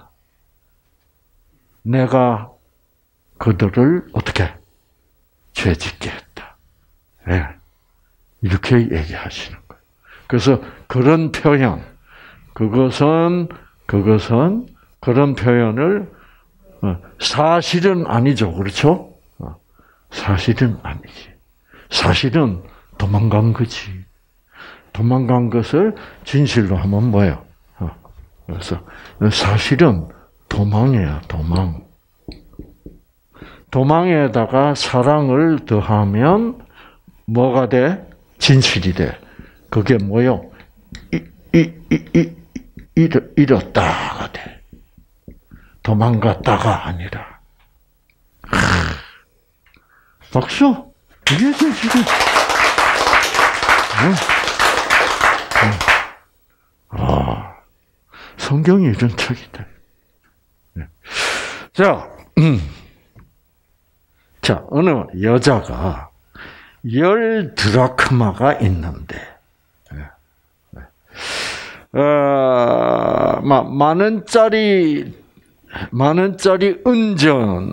내가 그들을 어떻게 죄짓게 했다. 네. 이렇게 얘기하시는 거예요. 그래서 그런 표현, 그것은 그런 표현을 사실은 아니죠. 그렇죠? 사실은 아니지. 사실은 도망간 거지. 도망간 것을 진실로 하면 뭐예요? 그래서 사실은 도망이야, 도망. 도망에다가 사랑을 더하면 뭐가 돼? 진실이 돼. 그게 뭐요? 잃었다가 돼. 도망갔다가 아니라. 박수! 이게 진실이. 성경이 이런 책이다. 자, 어느 여자가 10드라크마가 있는데, 만 원짜리 은전을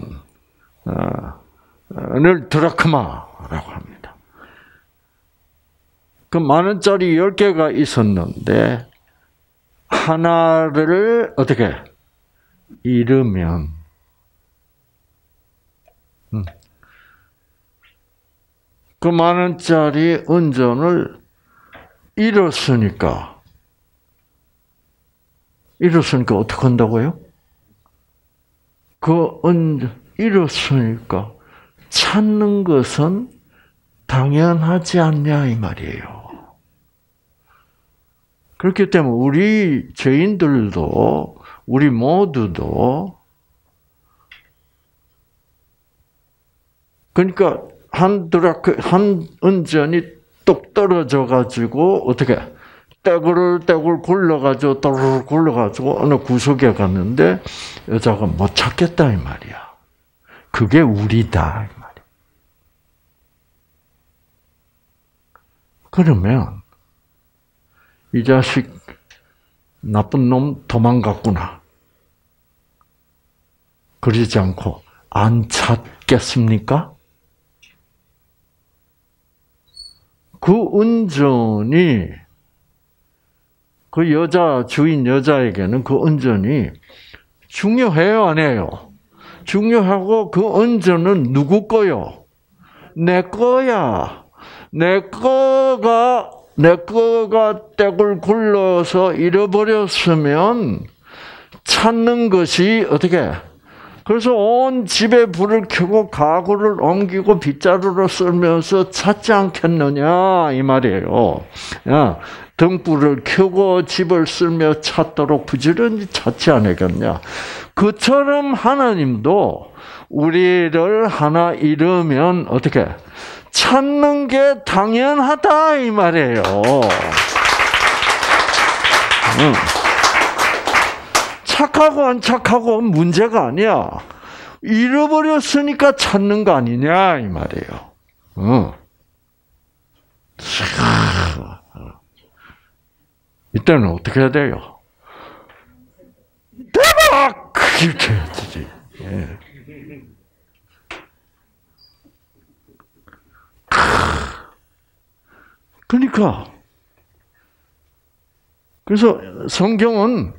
드라크마라고 합니다. 그 만 원짜리 10개가 있었는데, 하나를 어떻게 잃으면, 그 만 원짜리 은전을 잃었으니까 어떻게 한다고요? 그 은전 잃었으니까 찾는 것은 당연하지 않냐 이 말이에요. 그렇기 때문에 우리 죄인들도 우리 모두도 그러니까 한 은전이 뚝 떨어져 가지고 어떻게 떼굴떼굴 굴러가지고 또르르 굴러가지고 어느 구석에 갔는데 여자가 못 찾겠다 이 말이야. 그게 우리다 이 말이야. 그러면 이 자식 나쁜 놈 도망갔구나. 그러지 않고 안 찾겠습니까? 그 은전이 그 주인 여자에게는 그 은전이 중요해요, 안 해요? 중요하고 그 은전은 누구 거요? 내 거야. 내 거가 떼굴 굴러서 잃어버렸으면 찾는 것이 어떻게? 그래서 온 집에 불을 켜고 가구를 옮기고 빗자루로 쓸면서 찾지 않겠느냐 이 말이에요. 야, 등불을 켜고 집을 쓸며 찾도록 부지런히 찾지 않겠냐. 그처럼 하나님도 우리를 하나 잃으면 어떻게? 찾는 게 당연하다 이 말이에요. 착하고 안 착하고 문제가 아니야. 잃어버렸으니까 찾는 거 아니냐 이 말이에요. 이때는 어떻게 해야 돼요? 대박! 이렇게 해야 되지. 예. 그러니까 그래서 성경은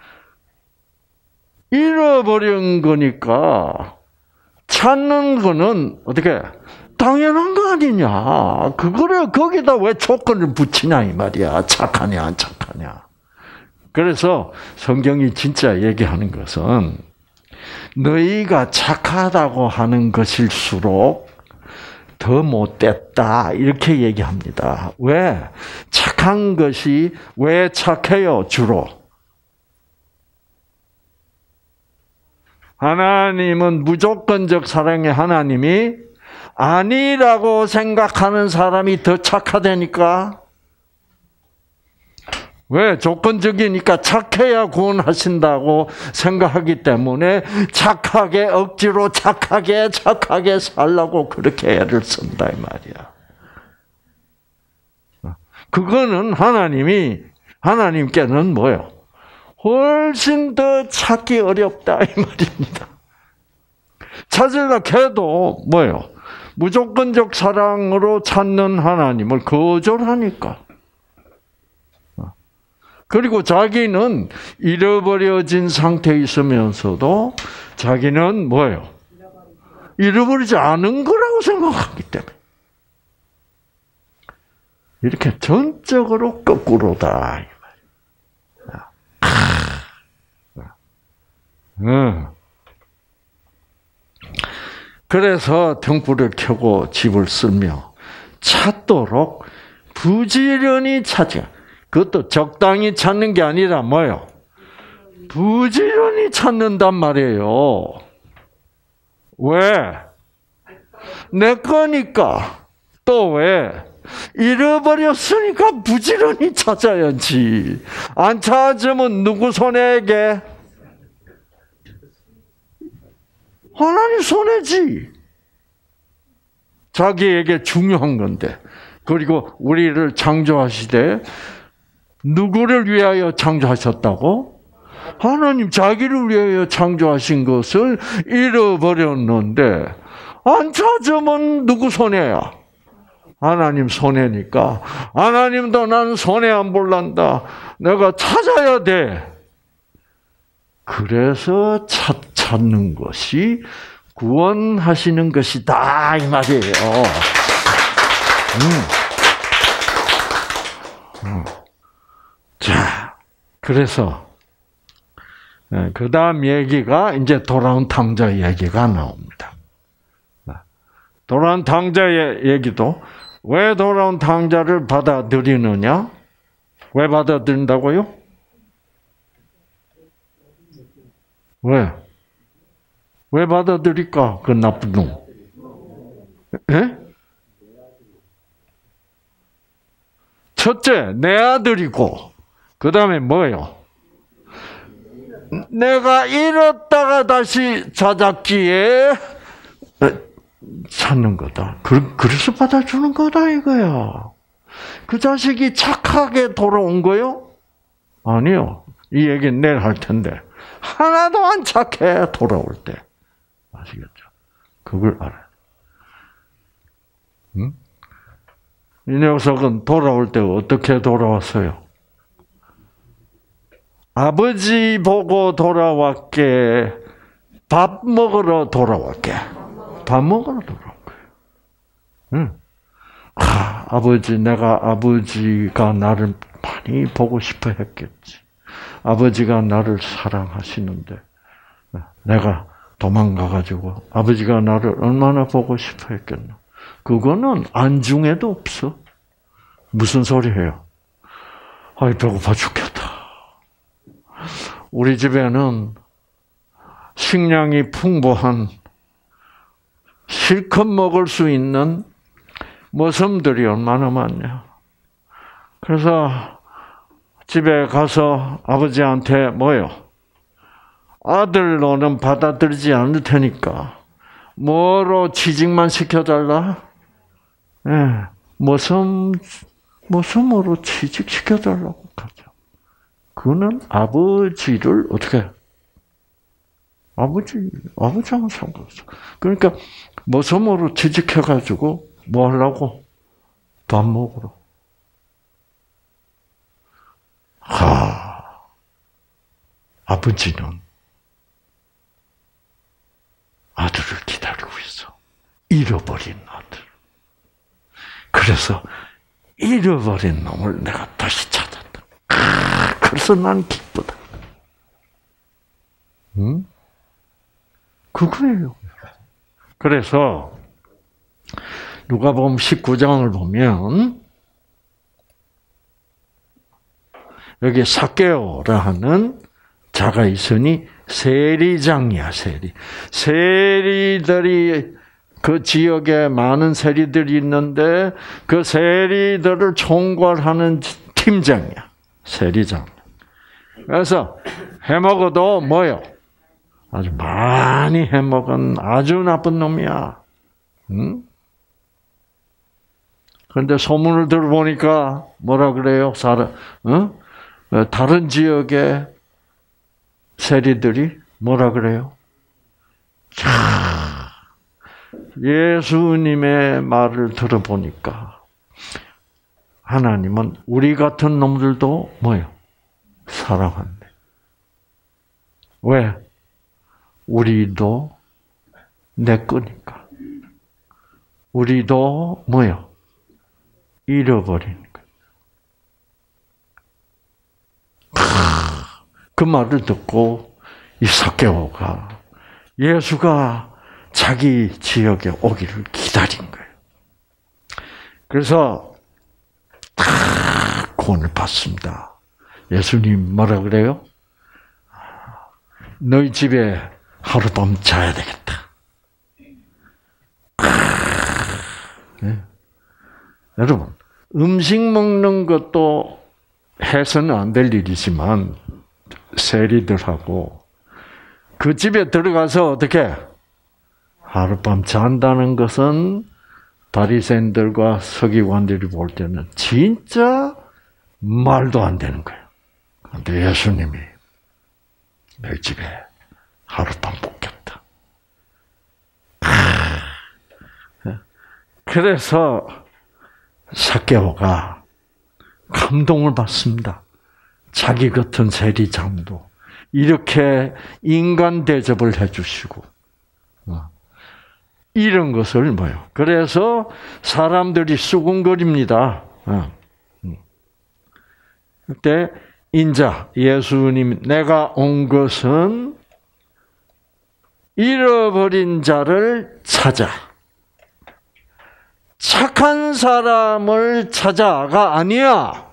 잃어버린 거니까 찾는 거는 어떻게 당연한 거 아니냐. 그거를 거기다 왜 조건을 붙이냐 이 말이야. 착하냐 안 착하냐. 그래서 성경이 진짜 얘기하는 것은 너희가 착하다고 하는 것일수록 더 못됐다 이렇게 얘기합니다. 왜? 착한 것이 왜 착해요 주로? 하나님은 무조건적 사랑의 하나님이 아니라고 생각하는 사람이 더 착하다니까. 왜? 조건적이니까 착해야 구원하신다고 생각하기 때문에 착하게 억지로 착하게 살라고 그렇게 애를 쓴다 이 말이야. 그거는 하나님께는 뭐예요? 훨씬 더 찾기 어렵다 이 말입니다. 찾으려고 해도 뭐예요? 무조건적 사랑으로 찾는 하나님을 거절하니까. 그리고 자기는 잃어버려진 상태에 있으면서도 자기는 뭐예요? 잃어버리지 않은 거라고 생각하기 때문에. 이렇게 전적으로 거꾸로다. 그래서 등불을 켜고 집을 쓰며 찾도록 부지런히 찾아. 그것도 적당히 찾는 게 아니라 뭐예요? 부지런히 찾는단 말이에요. 왜? 내 거니까. 또 왜? 잃어버렸으니까 부지런히 찾아야지. 안 찾으면 누구 손해게? 하나님 손해지. 자기에게 중요한 건데. 그리고 우리를 창조하시되 누구를 위하여 창조하셨다고? 하나님 자기를 위하여 창조하신 것을 잃어버렸는데 안 찾으면 누구 손해야? 하나님 손해니까 하나님도 나는 손해 안 볼란다. 내가 찾아야 돼. 그래서 찾는 것이 구원하시는 것이다 이 말이에요. 자, 그래서 그 다음 얘기가 이제 돌아온 탕자 얘기가 나옵니다. 돌아온 탕자의 얘기도 왜 돌아온 탕자를 받아들이느냐? 왜 받아들인다고요? 왜? 왜 받아들일까? 그 나쁜 놈. 예? 첫째, 내 아들이고, 그 다음에 뭐예요? 내가 잃었다가 다시 찾았기에 찾는 거다. 그래서 받아주는 거다 이거야. 그 자식이 착하게 돌아온 거요? 아니요. 이 얘기는 내일 할 텐데. 하나도 안 착해 돌아올 때. 아시겠죠? 그걸 알아요. 응? 이 녀석은 돌아올 때 어떻게 돌아왔어요? 아버지 보고 돌아왔게. 밥 먹으러 돌아왔게. 밥 먹으러 돌아온 거예요. 응. 아버지, 내가 아버지가 나를 많이 보고 싶어 했겠지. 아버지가 나를 사랑하시는데, 내가 도망가가지고 아버지가 나를 얼마나 보고 싶어 했겠나. 그거는 안중에도 없어. 무슨 소리예요? 아이, 배고파 죽겠다. 우리 집에는 식량이 풍부한 실컷 먹을 수 있는 머슴들이 얼마나 많냐. 그래서 집에 가서 아버지한테 뭐요? 아들 너는 받아들이지 않을 테니까 뭐로 취직만 시켜달라? 예, 머슴으로 취직시켜달라고 하죠. 그는 아버지를 어떻게? 아버지하고 상관없어. 그러니까 머슴으로 취직해가지고 뭐 하려고? 밥 먹으러. 아버지는 아들을 기다리고 있어. 잃어버린 아들. 그래서 잃어버린 놈을 내가 다시 찾았다. 그래서 난 기쁘다. 응? 그거예요. 그래서 누가복음 19장을 보면 여기 삭개오라 하는 자가 있으니 세리장이야, 세리. 세리들이 그 지역에 많은 세리들이 있는데 그 세리들을 총괄하는 팀장이야, 세리장. 그래서 해먹어도 뭐요? 아주 많이 해먹은 아주 나쁜 놈이야. 응? 그런데 소문을 들어보니까 뭐라 그래요? 다른 지역의 세리들이 뭐라 그래요? 예수님의 말을 들어보니까 하나님은 우리 같은 놈들도 뭐예요? 사랑한대. 왜? 우리도 내 거니까. 우리도 뭐예요? 잃어버린 거. 그 말을 듣고 이 삭개오가 예수가 자기 지역에 오기를 기다린 거예요. 그래서 구원을 받습니다. 예수님 뭐라 그래요? 너희 집에 하룻밤 자야 되겠다. 여러분, 음식 먹는 것도 해서는 안 될 일이지만 세리들하고 그 집에 들어가서 어떻게 하룻밤 잔다는 것은 바리새인들과 서기관들이 볼 때는 진짜 말도 안 되는 거예요. 그런데 예수님이 내 집에 하룻밤 묵겠다. 그래서 삭개오가 감동을 받습니다. 자기 같은 세리장도 이렇게 인간 대접을 해주시고 이런 것을 뭐요? 그래서 사람들이 수군거립니다. 그때 인자 예수님 내가 온 것은 잃어버린 자를 찾아. 착한 사람을 찾아가 아니야.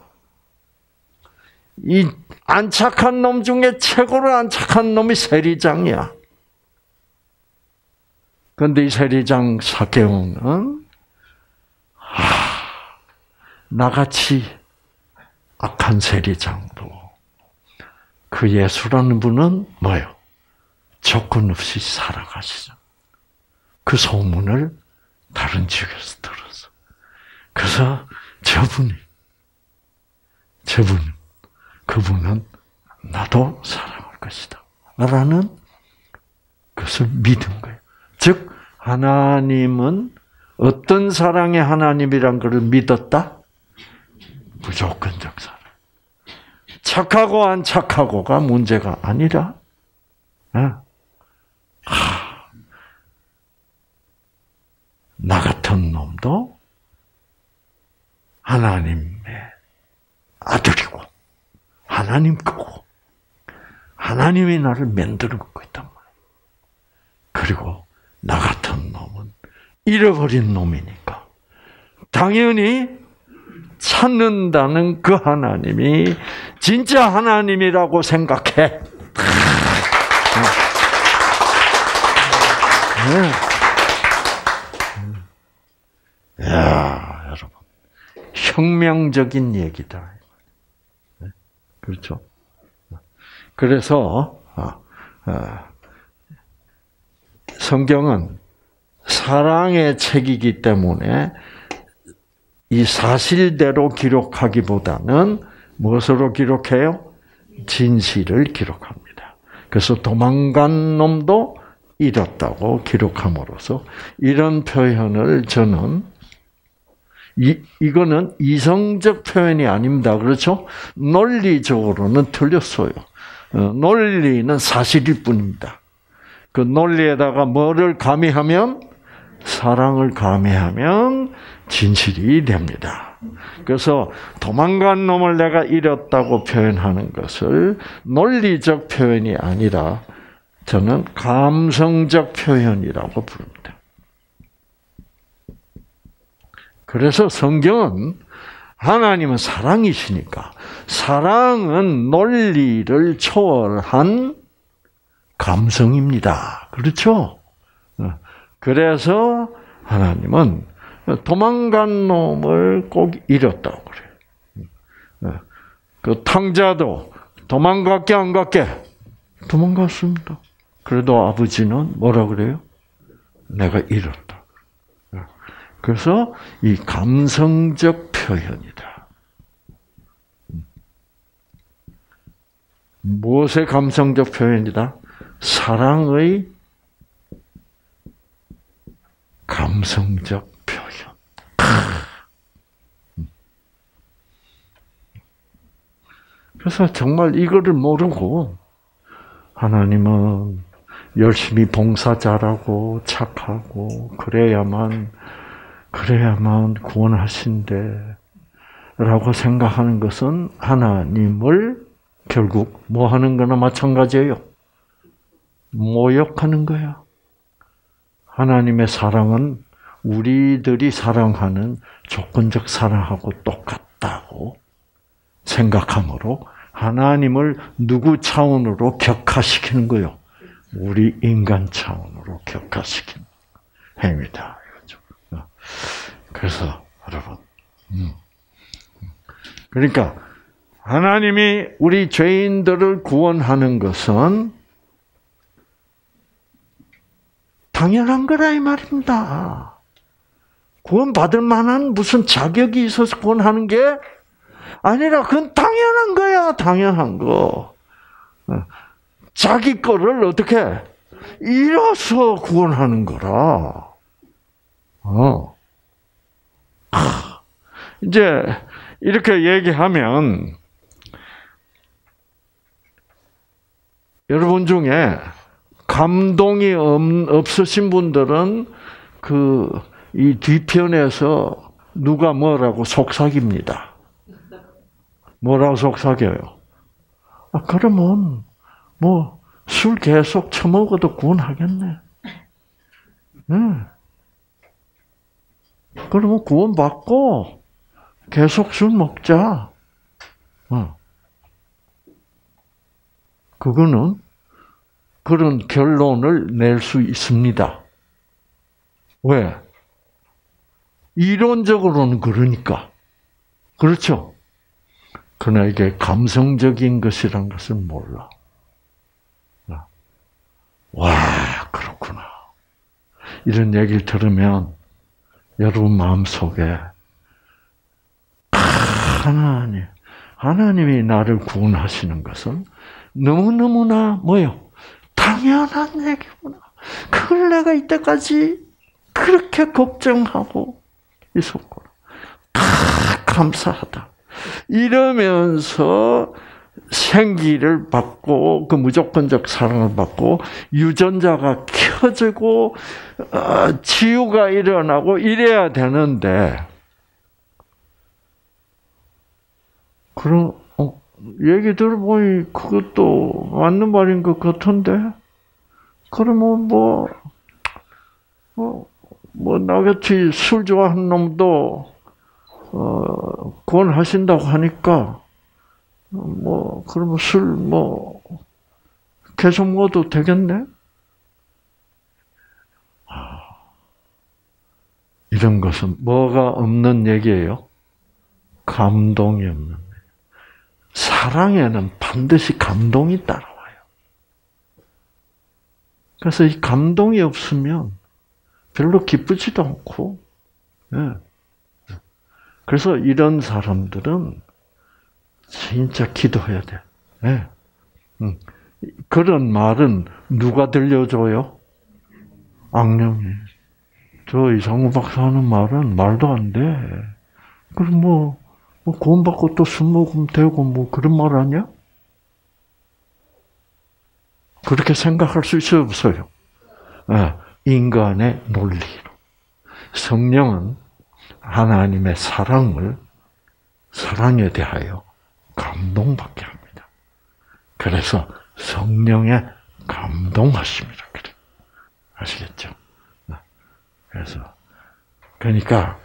이 안 착한 놈 중에 최고로 안 착한 놈이 세리장이야. 그런데 이 세리장 삭개오는 나같이 악한 세리장도 그 예수라는 분은 뭐예요? 조건 없이 살아가시죠. 그 소문을 다른 지역에서 들었어. 그래서 그분은 나도 사랑할 것이다. 라는 것을 믿은 거예요. 즉, 하나님은 어떤 사랑의 하나님이란 것을 믿었다? 무조건적 사랑. 착하고 안 착하고가 문제가 아니라, 나 같은 놈도 하나님의 아들이고, 하나님 거고, 하나님이 나를 만들고 있단 말이에요. 그리고 나 같은 놈은 잃어버린 놈이니까 당연히 찾는다는 그 하나님이 진짜 하나님이라고 생각해. 야, 여러분, 혁명적인 얘기다. 그렇죠? 그래서 성경은 사랑의 책이기 때문에 이 사실대로 기록하기보다는 무엇으로 기록해요? 진실을 기록합니다. 그래서 도망간 놈도 잃었다고 기록함으로써 이런 표현을 저는 이거는 이성적 표현이 아닙니다. 그렇죠? 논리적으로는 틀렸어요. 논리는 사실일 뿐입니다. 그 논리에다가 뭐를 가미하면? 사랑을 가미하면 진실이 됩니다. 그래서 도망간 놈을 내가 잃었다고 표현하는 것을 논리적 표현이 아니라 저는 감성적 표현이라고 부릅니다. 그래서 성경은 하나님은 사랑이시니까 사랑은 논리를 초월한 감성입니다. 그렇죠? 그래서 하나님은 도망간 놈을 꼭 잃었다고 그래요. 그 탕자도 도망갔게 안 갔게? 도망갔습니다. 그래도 아버지는 뭐라 그래요? 내가 잃었다. 그래서 이 감성적 표현이다. 무엇의 감성적 표현이다? 사랑의 감성적 표현. 그래서 정말 이거를 모르고 하나님은 열심히 봉사 잘하고 착하고 그래야만 구원하신대 라고 생각하는 것은 하나님을 결국 뭐 하는 거나 마찬가지예요. 모욕하는 거야. 하나님의 사랑은 우리들이 사랑하는 조건적 사랑하고 똑같다고 생각하므로 하나님을 누구 차원으로 격화시키는 거예요? 우리 인간 차원으로 격화시키는 행위다. 그래서 여러분, 그러니까 하나님이 우리 죄인들을 구원하는 것은 당연한 거라 이 말입니다. 구원받을 만한 무슨 자격이 있어서 구원하는 게 아니라 그건 당연한 거야. 당연한 거. 자기 거를 어떻게 잃어서 구원하는 거라. 이제 이렇게 얘기하면 여러분 중에 감동이 없으신 분들은 이 뒤편에서 누가 뭐라고 속삭입니다. 뭐라고 속삭여요? 그러면 술 계속 처먹어도 구원하겠네. 그러면 구원받고 계속 술 먹자. 그거는 그런 결론을 낼 수 있습니다. 왜? 이론적으로는 그러니까. 그렇죠? 그러나 이게 감성적인 것이란 것을 몰라. 와, 그렇구나. 이런 얘기를 들으면 여러분 마음속에 하나님이 나를 구원하시는 것은 너무너무나 당연한 얘기구나. 그걸 내가 이때까지 그렇게 걱정하고 있었구나. 감사하다. 이러면서 생기를 받고 그 무조건적 사랑을 받고 유전자가 켜지고 치유가 일어나고 이래야 되는데 그럼 얘기 들어보니 그것도 맞는 말인 것 같은데 그러면 나같이 술 좋아하는 놈도 구원하신다고 하니까 그러면 술 계속 먹어도 되겠네? 이런 것은 뭐가 없는 얘기예요? 감동이 없는 얘기. 사랑에는 반드시 감동이 따라와요. 그래서 이 감동이 없으면 별로 기쁘지도 않고, 그래서 이런 사람들은 진짜 기도해야 돼. 그런 말은 누가 들려줘요? 악령이. 저 이상우 박사 하는 말은 말도 안 돼. 그럼 구원받고 또 술 먹으면 되고 그런 말 아니야? 그렇게 생각할 수 있어요, 없어요? 인간의 논리로. 성령은 하나님의 사랑에 대하여 감동받게 합니다. 그래서 성령에 감동하십니다. 그래. 아시겠죠? 그러니까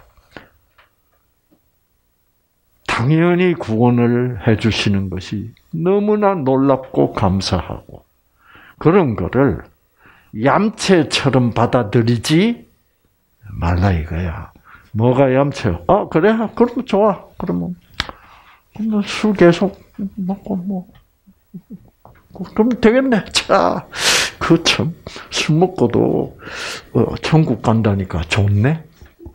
당연히 구원을 해주시는 것이 너무나 놀랍고 감사하고 그런 거를 얌체처럼 받아들이지 말라 이거야. 뭐가 얌체요? 그래? 그러면 좋아. 그러면 술 계속 먹고 그럼 되겠네. 자, 참 술 먹고도 천국 간다니까 좋네.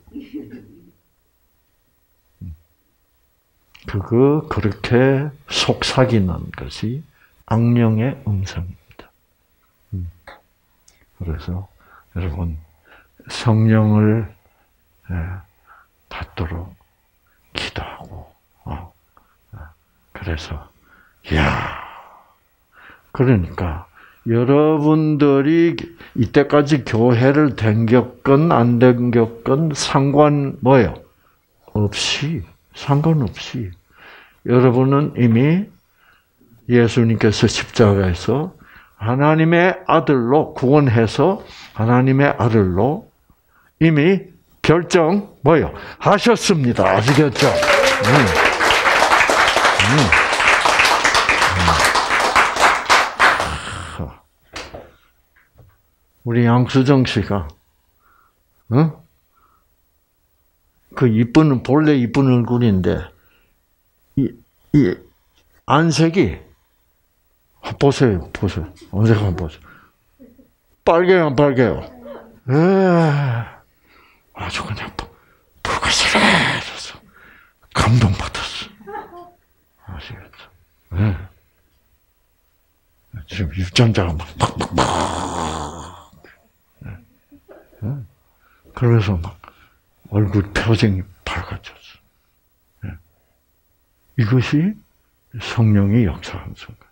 그렇게 속삭이는 것이 악령의 음성입니다. 그래서 여러분 성령을 받도록 기도하고 그래서 그러니까 여러분들이 이때까지 교회를 댕겼건 안 댕겼건 상관없이 여러분은 이미 예수님께서 십자가에서 하나님의 아들로 구원해서 하나님의 아들로 이미 하셨습니다. 아시겠죠? 우리 양수정 씨가 본래 이쁜 얼굴인데, 이 안색이, 보세요. 안색 한번 보세요. 빨개요, 빨개요. 아주 그냥 불가사리해서 감동받았어. 아시겠죠? 네. 지금 유전자가 막 네. 그래서 막 얼굴 표정이 밝아졌어. 네. 이것이 성령이 역사한 순간.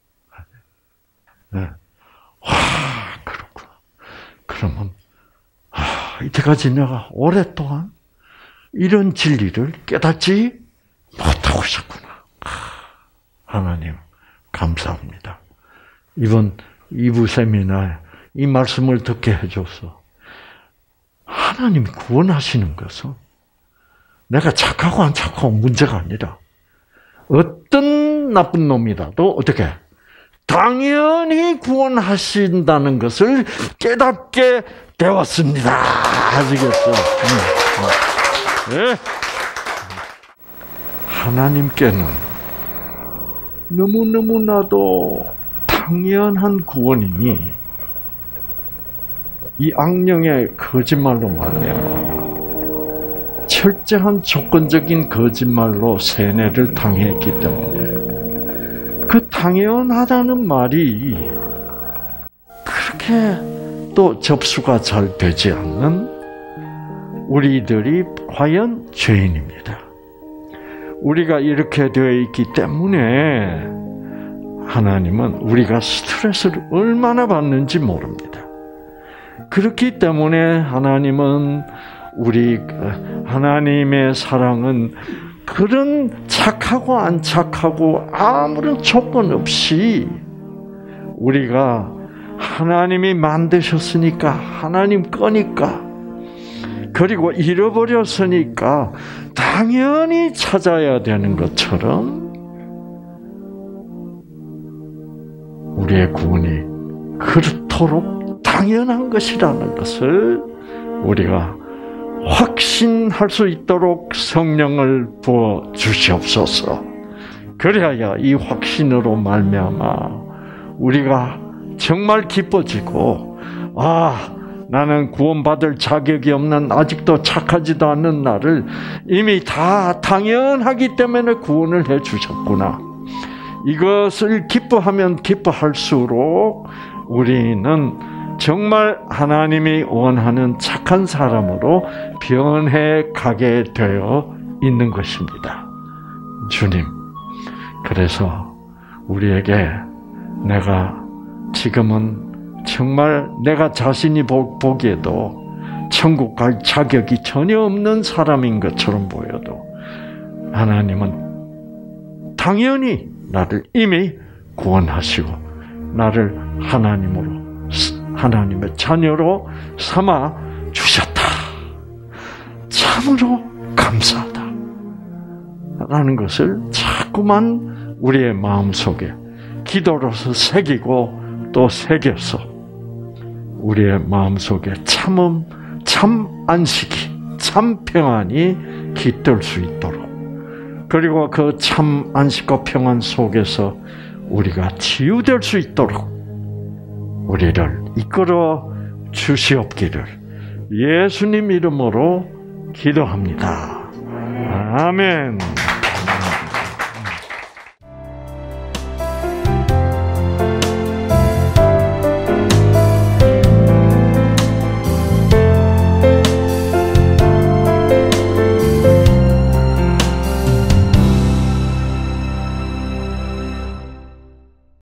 네. 와, 그렇구나. 그러면 이때까지 내가 오랫동안 이런 진리를 깨닫지 못하고 있었구나. 하나님 감사합니다. 이번 2부 세미나에 이 말씀을 듣게 해줘서 하나님이 구원하시는 것은 내가 착하고 안 착하고 문제가 아니라 어떤 나쁜 놈이라도 어떻게 당연히 구원하신다는 것을 깨닫게 되었습니다. 아시겠죠? 네. 하나님께는 너무너무나도 당연한 구원이 이 악령의 거짓말로 말미암아 철저한 조건적인 거짓말로 세뇌를 당했기 때문에 그 당연하다는 말이 그렇게 또 접수가 잘 되지 않는 우리들이 과연 죄인입니다. 우리가 이렇게 되어 있기 때문에 하나님은 우리가 스트레스를 얼마나 받는지 모릅니다. 그렇기 때문에 하나님의 사랑은 그런 착하고 안 착하고 아무런 조건 없이 우리가 하나님이 만드셨으니까 하나님 거니까 그리고 잃어버렸으니까 당연히 찾아야 되는 것처럼 우리의 구원이 그렇도록 당연한 것이라는 것을 우리가 확신할 수 있도록 성령을 부어 주시옵소서. 그래야 이 확신으로 말미암아 우리가 정말 기뻐지고 나는 구원받을 자격이 없는 아직도 착하지도 않는 나를 이미 다 당연하기 때문에 구원을 해 주셨구나. 이것을 기뻐하면 기뻐할수록 우리는 정말 하나님이 원하는 착한 사람으로 변해 가게 되어 있는 것입니다. 주님, 그래서 우리에게 내가 지금은 정말 내가 자신이 보기에도 천국 갈 자격이 전혀 없는 사람인 것처럼 보여도 하나님은 당연히 나를 이미 구원하시고 나를 하나님의 자녀로 삼아 주셨다. 참으로 감사하다. 라는 것을 자꾸만 우리의 마음속에 기도로서 새기고 또 새겨서 우리의 마음속에 참 안식이, 참 평안이 깃들 수 있도록 그리고 그 참 안식과 평안 속에서 우리가 치유될 수 있도록 우리를 이끌어 주시옵기를 예수님 이름으로 기도합니다. 아멘.